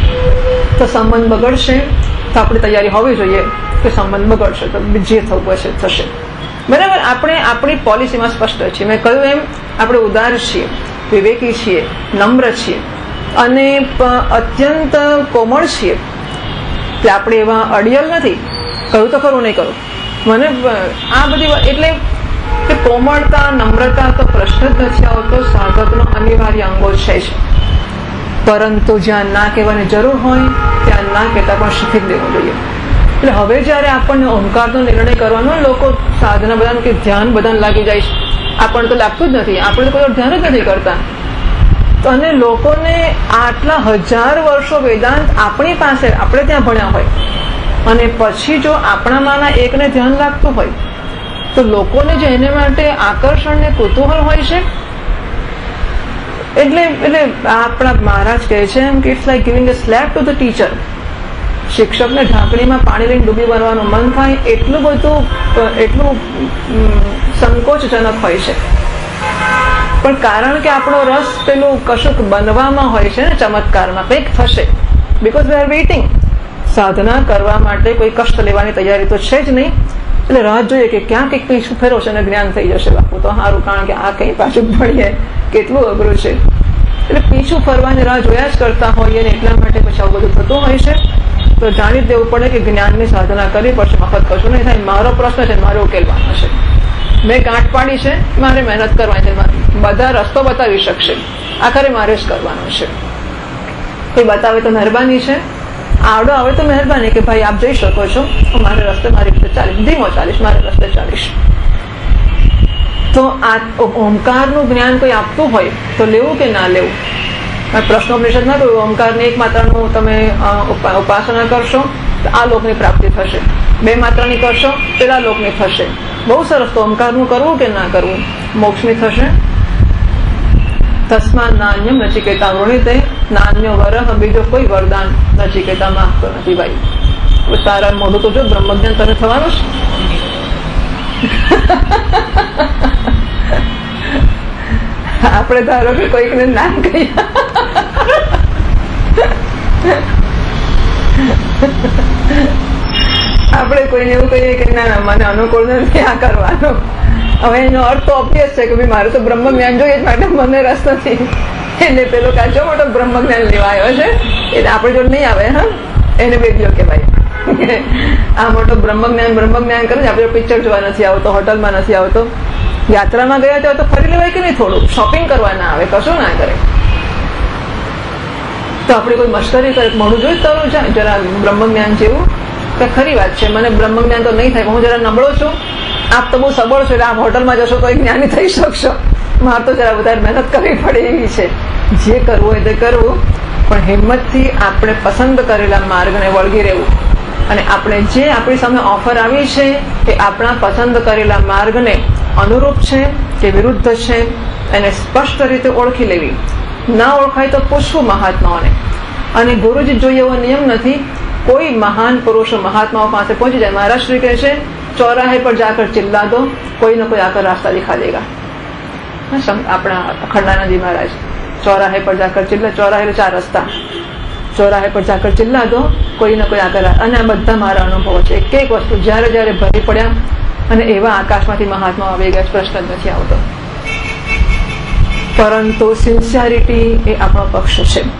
તો સંબંધ બગડશે તો આપણી તૈયારી હોવી જોઈએ કે સંબંધ બગડશે તો જે થવું હશે થશે. બરાબર? આપણે આપણી પોલિસીમાં સ્પષ્ટ છીએ. મેં કહ્યું એમ આપણે ઉદાર છીએ, વિવેકી છીએ, નમ્ર છીએ અને અત્યંત કોમળ છીએ. એટલે આપણે એવા અડિયલ નથી. કહ્યું તો ખરું, નહીં કરું મને આ બધી. એટલે કે કોમળતા, નમ્રતા તો પ્રશ્ન જ નથી આવતો, સાધકનો અનિવાર્ય અંગો છે જ. પરંતુ જ્યાં ના કહેવાની જરૂર હોય ત્યાં ના કહેતા પણ શીખી જ લેવું જોઈએ. એટલે હવે જયારે આપણને ઓમકારનો નિર્ણય કરવાનો, લોકો સાધના બધાનું કે ધ્યાન બધાને લાગી જાય છે, આપણને તો લાગતું જ નથી, આપણે તો કોઈ ધ્યાન જ નથી કરતા. અને લોકોને આટલા હજાર વર્ષો વેદાંત આપણી પાસે, આપણે ત્યાં ભણ્યા હોય, અને પછી જો આપણામાંના એકને ધ્યાન લાગતું હોય તો લોકોને જે એને માટે આકર્ષણ ને કુતૂહલ હોય છે. એટલે એટલે આપણા મહારાજ કહે છે એમ કે it's like giving a slap to the teacher. શિક્ષકને ઢાંકણીમાં પાણી લઈને ડૂબી બનવાનું મન થાય એટલું બધું, એટલું સંકોચજનક હોય છે. પણ કારણ કે આપણો રસ પેલું કશુંક બનવામાં હોય છે ને, ચમત્કારમાં કંઈક થશે, બિકોઝ વી આર વેઇટિંગ. સાધના કરવા માટે કોઈ કષ્ટ લેવાની તૈયારી તો છે જ નહીં. એટલે રાહ જોઈએ કે ક્યાં કંઈક પીછું ફેરવશે અને જ્ઞાન થઈ જશે બાપુ તો સારું, કારણ કે આ કંઈ પાછું ભણીએ કેટલું અઘરું છે. એટલે પીછું ફરવાની રાહ જોયા જ કરતા હોઈએ ને એટલા માટે પછી આવું બધું થતું હોય છે. તો જાણી દેવું પડે કે જ્ઞાનની સાધના કરવી પડશે, મફત કશું નહીં થાય. મારો પ્રશ્ન છે, મારે ઉકેલવાનો છે. મેં ગાંઠ પાડી છે, મારે મહેનત કરવાની છે. બધા રસ્તો બતાવી શકશે, આખરે મારે જ કરવાનો છે. કોઈ બતાવે તો મહેરબાની છે, આવડો આવે તો મહેરબાની કે ભાઈ આપ જઈ શકો છો, મારે રસ્તે મારી રીતે ચાલીશ, ધીમો ચાલીશ, મારે રસ્તે ચાલીશ. તો આ ઓમકારનું જ્ઞાન કોઈ આપતું હોય તો લેવું કે ના લેવું? પ્રશ્નોપનિષદમાં કહ્યું ઓમકારની એક માત્રાનું તમે ઉપાસના કરશો તો આ લોકની પ્રાપ્તિ થશે, બે માત્રાની કરશો પેલા લોકની થશે. બહુ સરસ. તો ઓમકારનું કરવું કે ના કરવું? મોક્ષની થશે. તસ્માત નાન્યમ નચિકેતા વૃણીતે નાન્યો વરહ, બીજો કોઈ વરદાન નચિકેતા માંગતો નથી. ભાઈ તારા મોઢું તો જો બ્રહ્મજ્ઞાન તને થવાનું છે. આપણે ધારો કે કોઈકને નામ કહીએ, આપણે કોઈને એવું કહીએ કે ના ના મને અનુકૂળ નથી આ કરવાનો. હવે એનો અર્થ તો ઓબ્વિયસ છે કે ભાઈ મારે તો બ્રહ્મ જ્ઞાન જોઈએ જ, માટે મને રસ નથી. એટલે પેલો કાચો મોટો બ્રહ્મ જ્ઞાન લેવા આવ્યો છે, એટલે આપણે જોડે નહીં આવે. હા, એને બેબીઓ કહેવાય. આ મોટો બ્રહ્મ જ્ઞાન બ્રહ્મ જ્ઞાન કરે છે. આપણે પિક્ચર જોવા નથી આવતો, હોટલમાં નથી આવતો, યાત્રામાં ગયા ત્યાં તો ફરી લેવાય કે નહીં, થોડું શોપિંગ કરવા ના આવે, કશું ના કરે. તો આપણે કોઈ મશ્કરી કરે, મોડું જોઈ તારું છે જરા બ્રહ્મ જ્ઞાન જેવું કે ખરી વાત છે, મને બ્રહ્મ જ્ઞાન તો નહીં થાય, હું જરા નબળો છું, આપ તો બહુ સબળ છો, એટલે આપ હોટલમાં જશો તો જ્ઞાની થઈ શકશો, મારે તો જરા વધારે મહેનત કરવી પડે એવી છે. જે કરવું હોય તે કરવું, પણ હિંમતથી આપણે પસંદ કરેલા માર્ગને વળગી રહેવું. અને આપણે જે આપણી સામે ઓફર આવી છે એ આપણા પસંદ કરેલા માર્ગને અનુરૂપ છે કે વિરુદ્ધ છે એને સ્પષ્ટ રીતે ઓળખી લેવી. ના ઓળખાય તો પૂછવું મહાત્માઓને. અને ગુરુજી જોઈએ એવો નિયમ નથી, કોઈ મહાન પુરુષો મહાત્માઓ પાસે પહોંચી જાય. મહારાજ શ્રી કહે છે ચૌરાહે પર જાકર ચિલ્લા દો, કોઈ ને કોઈ આકર રાસ્તા દિખા દેગા. આપણા અખંડાનંદજી મહારાજ ચૌરાહે પર જાકર ચિલ્લા, ચૌરાહે ચાર રસ્તા, ચૌરાહે પર જાકર ચિલ્લા દો, કોઈ ને કોઈ આકર. અને આ બધા મારા અનુભવો છે. એક એક વસ્તુ જયારે જયારે ભરી પડ્યા અને એવા આકાશમાંથી મહાત્મા આવી ગયા, પ્રશ્ન જ નથી આવતો. પરંતુ સિન્સિયરિટી એ આપણો પક્ષ છે.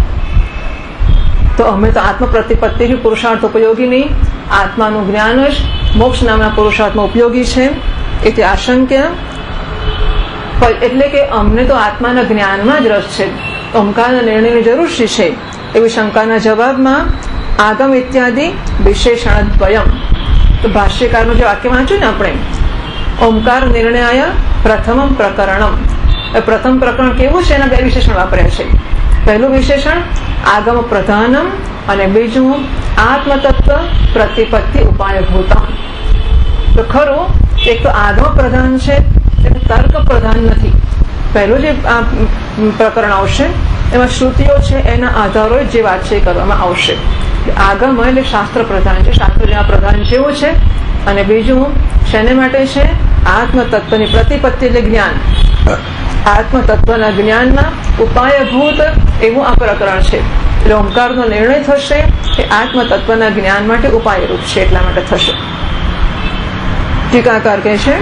તો અમે તો આત્મ પ્રતિપત્તિ જ પુરુષાર્થ ઉપયોગી નહીં, આત્માનું જ્ઞાન જ મોક્ષ નામના પુરુષાર્થમાં ઉપયોગી છે. એટલે આશંક્ય એટલે કે અમને તો આત્માના જ્ઞાનમાં જ રસ છે, ઓમકારના નિર્ણયની જરૂર છે એવી શંકાના જવાબમાં આગમ ઇત્યાદિ વિશેષણદ્વયમ. તો ભાષ્યકારનું જે વાક્ય વાંચ્યું ને આપણે, ઓમકાર નિર્ણયાય પ્રથમમ પ્રકરણમ. પ્રથમ પ્રકરણ કેવું છે એના બે વિશેષણ વાપર્યા છે. પહેલું વિશેષણ આગમ પ્રધાનમ અને બીજું આત્મતત્વ પ્રતિપત્તિ ઉપાયભૂતમ. તો ખરું એક તો આગમ પ્રધાન છે, તર્ક પ્રધાન નથી. પહેલું જે પ્રકરણ આવશે એમાં શ્રુતિઓ છે, એના આધારો જે વાત છે કરવામાં આવશે. આગમ એટલે શાસ્ત્ર પ્રધાન છે, શાસ્ત્ર જેના પ્રધાન જેવું છે. અને બીજું શેને માટે છે? આત્મતત્વની પ્રતિપત્તિ એટલે જ્ઞાન, આત્મતત્વના જ્ઞાનના ઉપાયભૂત એવું આ પ્રકરણ છે. એટલે ઓમકારનો નિર્ણય થશે એ આત્મતત્વના જ્ઞાન માટે ઉપાયરૂપ છે, એટલા માટે થશે. ટીકાકાર કહે છે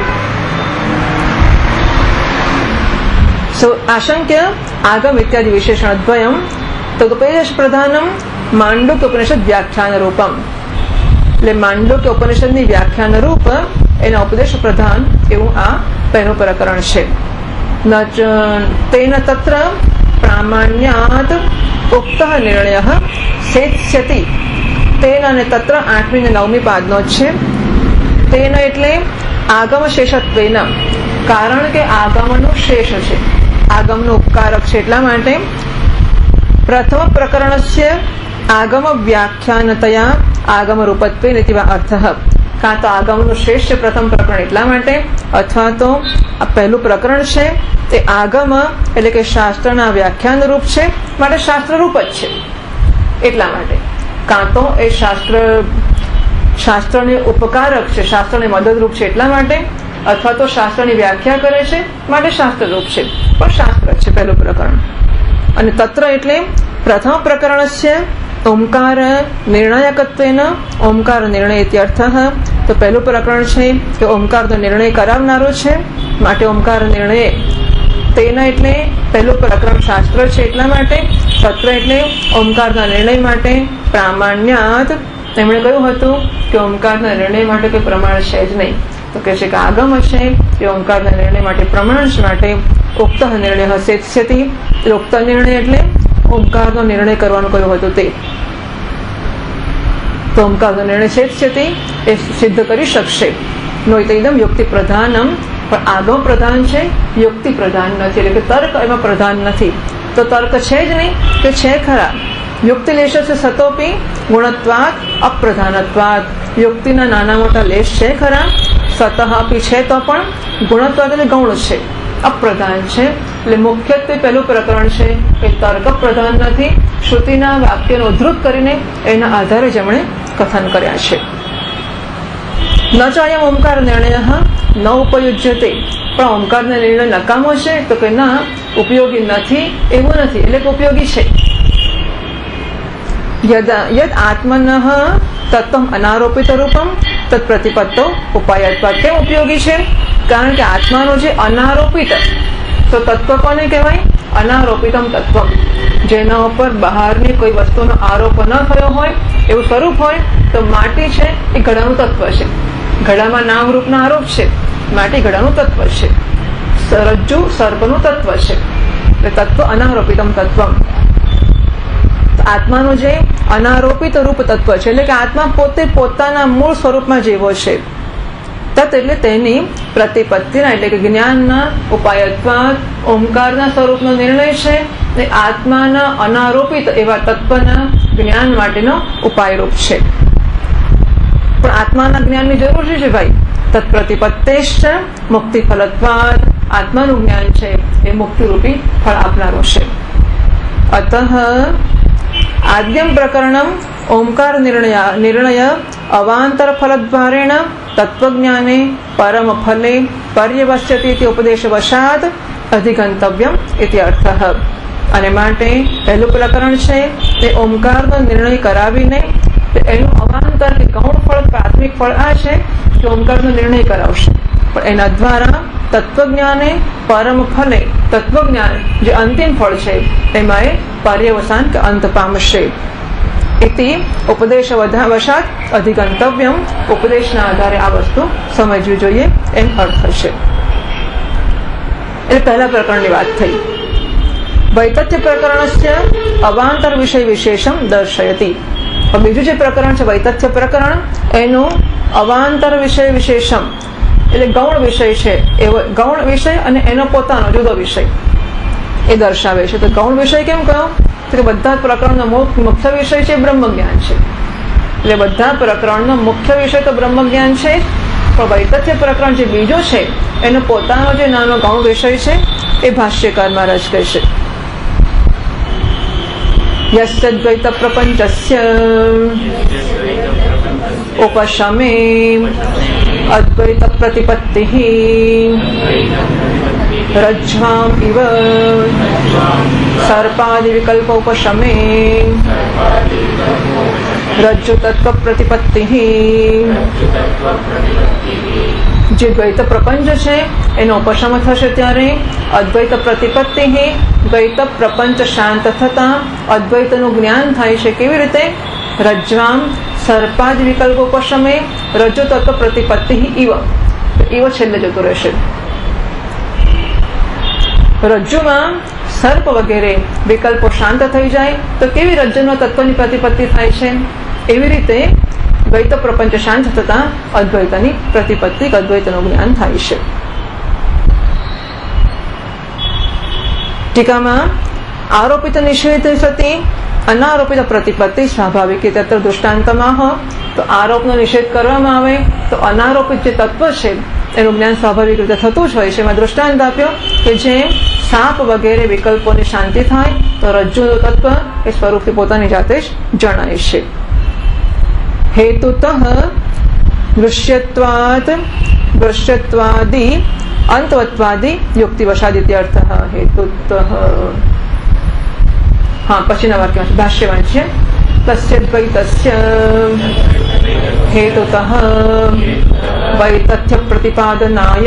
આશંક્ય આગમ ઇત્યાદિ વિશેષણ દ્વયમ તદુપદેશ પ્રધાનમ માંડુક્ય ઉપનિષદ વ્યાખ્યાન રૂપમ. એટલે માંડુક્ય ઉપનિષદની વ્યાખ્યાન રૂપ એના ઉપદેશ પ્રધાન એવું આ પહેલું પ્રકરણ છે. તેન તત્ર પ્રામાણ્યાત ઉક્ત નિર્ણય સેત્સ્યતિ. તેન અને તત્ર આઠમી ને નવમી પાદનો છે. તેન એટલે આગમ શેષત્વેન, કારણ કે આગમનું શેષ છે, આગમનો ઉપકારક છે. એટલા માટે પ્રથમ પ્રકરણસ્ય આગમ વ્યાખ્યાનતયા આગમ રૂપત્વે નીતિવા અર્થ. કાં તો આગમનું શ્રેષ્ઠ છે પ્રથમ પ્રકરણ એટલા માટે, અથવા તો આ પહેલું પ્રકરણ છે તે આગમ એટલે કે શાસ્ત્રના વ્યાખ્યાન રૂપ છે, માટે શાસ્ત્ર રૂપ જ છે એટલા માટે. કાં તો એ શાસ્ત્ર શાસ્ત્રને ઉપકારક છે, શાસ્ત્રને મદદરૂપ છે એટલા માટે, અથવા તો શાસ્ત્રની વ્યાખ્યા કરે છે માટે શાસ્ત્ર રૂપ છે, પણ શાસ્ત્ર છે પહેલું પ્રકરણ. અને તત્ર એટલે પ્રથમ પ્રકરણ છે ओंकार निर्णयकत्वेन ओंकार निर्णय इत्यर्थः। तो पहलुं प्रकरण छे कि ओंकारनो निर्णय करावनारो छे, माटे ओंकार निर्णय तेना एटले पहलुं प्रकरण शास्त्र छे એટલા માટે, સત્ર એટલે ઓમકારના નિર્ણય માટે પ્રામાણ્યાત। તેમણે કહ્યું હતું કે ઓમકારના નિર્ણય માટે કોઈ પ્રમાણ છે જ નહીં, તો કહે છે કે આગમ છે કે ઓમકારના નિર્ણય માટે પ્રમાણ માટે ઉક્ત નિર્ણય સેત્સ્યતિ। ઉક્ત નિર્ણય એટલે ઓમકારનો નિર્ણય કરવાનું કહ્યું હતું તે, તો ઓમકારનો નિર્ણય સેત્સ્યતિ એ સિદ્ધ કરી શકશે। નોઈતૈદમ યુક્તિ પ્રધાનમ, પણ આગમ પ્રધાન છે, યુક્તિ પ્રધાન નથી, એટલે કે તર્ક એમાં પ્રધાન નથી। તો તર્ક છે જ નહીં કે છે ખરા। યુક્તિ લેશ છે સતોપી ગુણત્વાત અપ્રધાનત્વાત, યુક્તિના નાના મોટા લેશ છે ખરા, સતઃ આપી છે તો પણ ગુણત્વાત એટલે ગૌણ છે, અપ્રધાન છે। એટલે મુખ્યત્વે પહેલું પ્રકરણ છે કે તર્ક પ્રધાન નથી, શ્રુતિના વાક્યનો ઉદ્ધૃત કરીને એના આધારે જ એમણે કથન કર્યા છે। ન ચાયમ ઓમકાર નિર્ણય ન ઉપયુજ્યતે, પણ ઓમકારનો નિર્ણય નકામો છે તો કે ના ઉપયોગી નથી એવું નથી, એટલે કે ઉપયોગી છે। યદ યદ આત્મન તત્વ અનારોપિત રૂપમ તત્ પ્રતિપત્તો ઉપાયત્વાત। કેમ ઉપયોગી છે? કારણ કે આત્માનો જે અનારોપિત, તો તત્વ કોને કહેવાય? અનારોપિતમ તત્વ, જેના ઉપર બહારની કોઈ વસ્તુનો આરોપ ન થયો હોય એવું સ્વરૂપ હોય। તો માટી છે એ ઘડાનું તત્વ છે, ઘડામાં નામ રૂપનો આરોપ છે, માટી ઘડાનું તત્વ છે, રજ્જુ સર્પનું તત્વ છે, એટલે તત્વ અનારોપિતમ તત્વમ। આત્માનું જે અનારોપિત રૂપ તત્વ છે, એટલે કે આત્મા પોતે પોતાના મૂળ સ્વરૂપમાં જેવો છે, તત એટલે તેની પ્રતિપત્તિના એટલે કે જ્ઞાનના ઉપાયત્વાત ઓમકારના સ્વરૂપનો નિર્ણય છે, એ આત્માના અનારોપિત એવા તત્વના જ્ઞાન માટેનો ઉપાયરૂપ છે। પણ આત્માના જ્ઞાનની જરૂર છે ભાઈ, તત્પ્રતિપત્તેશ્ચ મુક્તિ ફલત્વાદ, આત્માનું જ્ઞાન છે એ મુક્તિરૂપી ફળ આપનારું છે। અતઃ આદ્યમ પ્રકરણમ ઓમકાર નિર્ણય નિર્ણય અવાંતર ફલદ્વારેણ તત્વજ્ઞાને પરમ ફલે પર્યવસ્યતિ ઇતિ ઉપદેશવશાદ અધિગંતવ્યમ ઇતિ અર્થઃ। અને માટે પહેલું પ્રકરણ છે તે ઓમકારનો નિર્ણય કરાવીને એનું અવાંતર કે ગૌણ ફળ પ્રાથમિક ફળ આ છે કે ઓમકારનો નિર્ણય કરાવશે, પણ એના દ્વારા તત્વજ્ઞાને પરમ ફલે તત્વજ્ઞાન જે અંતિમ ફળ છે એમાં એ પર્યવસાન કે અંત પામશે। ઇતિ ઉપદેશ વશાત અધિગંતવ્યમ, ઉપદેશના આધારે આ વસ્તુ સમજવી જોઈએ એમ અર્થ છે। એટલે પહેલા પ્રકરણની વાત થઈ। વૈતથ્ય પ્રકરણસ્ય અવાંતર વિષય વિશેષમ દર્શયતિ। બીજું જે પ્રકરણ છે વૈતથ્ય પ્રકરણ, એનું અવાંતર વિષય વિશેષમ એટલે ગૌણ વિષય છે, એવો ગૌણ વિષય અને એનો પોતાનો જુદો વિષય એ દર્શાવે છે। તો ગૌણ વિષય કેમ કહ્યો? કે બધા પ્રકરણનો મુખ્ય વિષય છે બ્રહ્મ જ્ઞાન છે, એટલે બધા પ્રકરણનો મુખ્ય વિષય તો બ્રહ્મ જ્ઞાન છે, પણ વૈતથ્ય પ્રકરણ જે બીજો છે એનો પોતાનો જે નાનો ગૌણ વિષય છે એ ભાષ્યકાર મહારાજ કહે છે। યસ્યદ્વૈત પ્રપંચસ્ય ઉપશમે અદ્વૈત પ્રતિપત્તિઃ રજ્વામ ઇવ સર્પાદિ વિકલ્પ ઉપશમે રજ્જુ તત્વ પ્રતિપત્તિઃ। જે દ્વૈત પ્રપંચ છે એનો ઉપશમ થશે ત્યારે અદ્વૈત પ્રતિપત્તિ, દ્વૈત પ્રપંચ શાંત થતા અદ્વૈતનું જ્ઞાન થાય છે। કેવી રીતે? રજ્વામ સર્પાદ વિકલ્પ ઉપશમે રજ્જુ તત્વ પ્રતિપત્તિ ઇવ, ઇવ છેલ્લે જતું રહેશે। રજ્જુમાં સર્પ વગેરે વિકલ્પો શાંત થઈ જાય તો કેવી રજ્જુના તત્વની પ્રતિપત્તિ થાય છે? એવી રીતે દ્વૈત પ્રપંચ શાંત થતા અદ્વૈતની પ્રતિપત્તિ અદ્વૈતનું જ્ઞાન થાય છે। ટીકામાં આરોપિત નિષેધ સતી અનારોપિત પ્રતિપત્તિ સ્વાભાવિક તત્ર દૃષ્ટાંતમાં તો આરોપનો નિષેધ કરવામાં આવે તો અનારોપિત જે તત્વ છે એનું જ્ઞાન સ્વાભાવિક રીતે થતું જ હોય છે। એમાં દૃષ્ટાંત આપ્યો કે જેમ સાપ વગેરે વિકલ્પોની શાંતિ થાય તો રજ્જુનું તત્વ એ સ્વરૂપથી પોતાની જાતે જ જણાય છે। हेतुतः दृश्यत्वात् दृश्यत्वादि अंतवत्वादि युक्तिवशादिति अर्थः। हेतुतः हाँ पछीना वाक्य भाष्य वांच्य तस्य द्वैतस्य हेतुतः वैतथ्य प्रतिपादनाय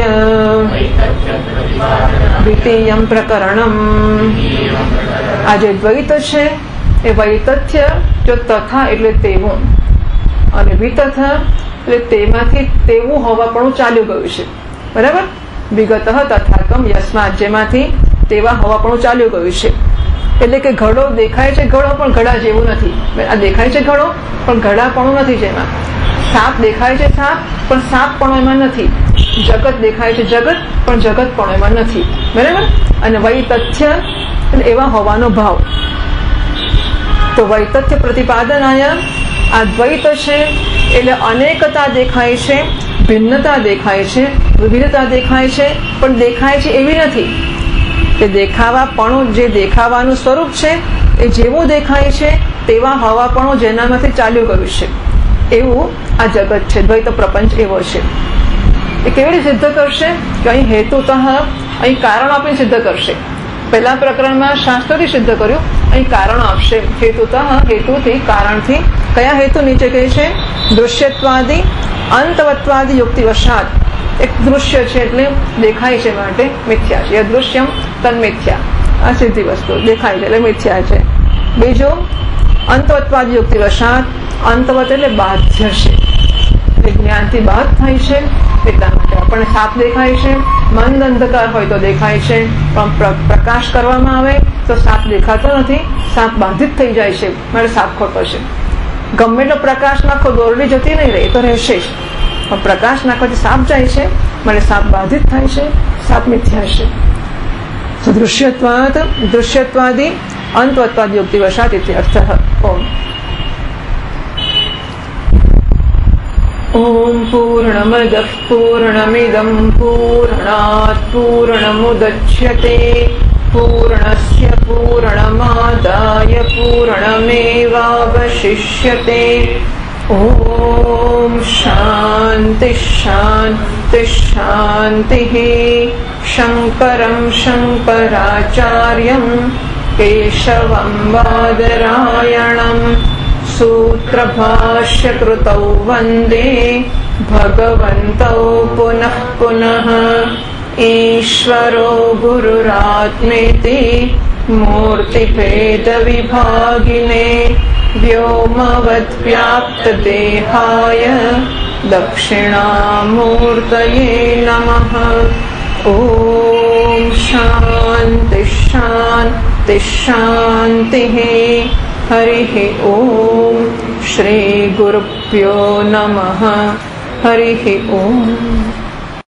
द्वितीयं प्रकरणम्। आ जे द्वैत छे ए वैतथ्य जो तथा એટલે તેવું અને વિતથ એટલે તેમાંથી તેવું હોવાપણું ચાલ્યું ગયું છે, બરાબર। વિગતઃ તથાકમ યસ્માત જેમાંથી તેવા હોવાપણું ચાલ્યું ગયું છે, એટલે કે ઘડો દેખાય છે, ઘડો પણ ઘડા જેવું નથી। આ દેખાય છે ઘડો પણ ઘડાપણું નથી જેમાં, સાપ દેખાય છે સાપ પણ સાપપણું એમાં નથી, જગત દેખાય છે જગત પણ જગતપણું એમાં નથી, બરાબર। અને વૈતથ્ય એટલે એવા હોવાનો ભાવ। તો વૈતથ્ય પ્રતિપાદનાય આ દ્વૈત છે એટલે અનેકતા દેખાય છે, ભિન્નતા દેખાય છે, વિવિધતા દેખાય છે, પણ દેખાય છે એવી નથી કે દેખાવાપણું જે દેખાવાનું સ્વરૂપ છે એ જેવું દેખાય છે તેવા હોવાપણું જેનામાંથી ચાલ્યું ગયું છે એવું આ જગત છે, દ્વૈત પ્રપંચ એવો છે। એ કેવી રીતે સિદ્ધ કરશે કે અહીં હેતુતઃ અહીં કારણ આપીને સિદ્ધ કરશે। પહેલા પ્રકરણમાં શાસ્ત્રથી સિદ્ધ કર્યું, અહીં કારણ આપશે હેતુતઃ હેતુથી કારણથી। કયા હેતુ નીચે કહે છે? દૃશ્યત્વાદી અંતવત્વાદી યુક્તિવશાત એક દૃશ્ય છે એટલે દેખાય છે માટે મિથ્યા છે, દૃશ્યમ તન્મિથ્યા, આ સીધી વસ્તુ દેખાય છે એટલે મિથ્યા છે। બીજું અંતવત્વાદી યુક્તિવશાત, અંતવત એટલે બાધ્ય છે, જ્ઞાનથી બાદ થાય છે એટલા માટે આપણને સાપ દેખાય છે, મંદ અંધકાર હોય તો દેખાય છે, પણ પ્રકાશ કરવામાં આવે તો સાપ દેખાતો નથી, સાપ બાધિત થઈ જાય છે માટે સાપ ખોટો છે। ગમે એટલો પ્રકાશ નાખો દોરડી જતી નહીં રહે તો રહેશે જ, પણ પ્રકાશ નાખવાથી સાપ જાય છે માટે સાપ બાધિત થાય છે, સાપ મિથ્યા છે। તો દૃશ્યત્વાદ દૃશ્યત્વાદી અંતવત્વાદ યુક્તિવશાત ઇત્યર્થ। ઓમ ओम पूर्णमदः पूर्णमिदं पूर्णात् पूर्णमुदच्यते पूर्णस्य पूर्णमादाय पूर्णमेवावशिष्यते। ओम शांति शांति शांतिः। शंकरं शंकराचार्यं केशवं बादरायणं सूत्रभाष्यकृतौ वन्दे भगवन्तौ पुनः पुनः। ईश्वरो गुरुरात्मेति मूर्तिभेदविभागिने व्योमवद्व्याप्तदेहाय दक्षिणामूर्तये नमः। ॐ शान्ति शान्ति शान्तिः। हरिः ॐ श्री गुरुभ्यो नमः। हरिः ॐ।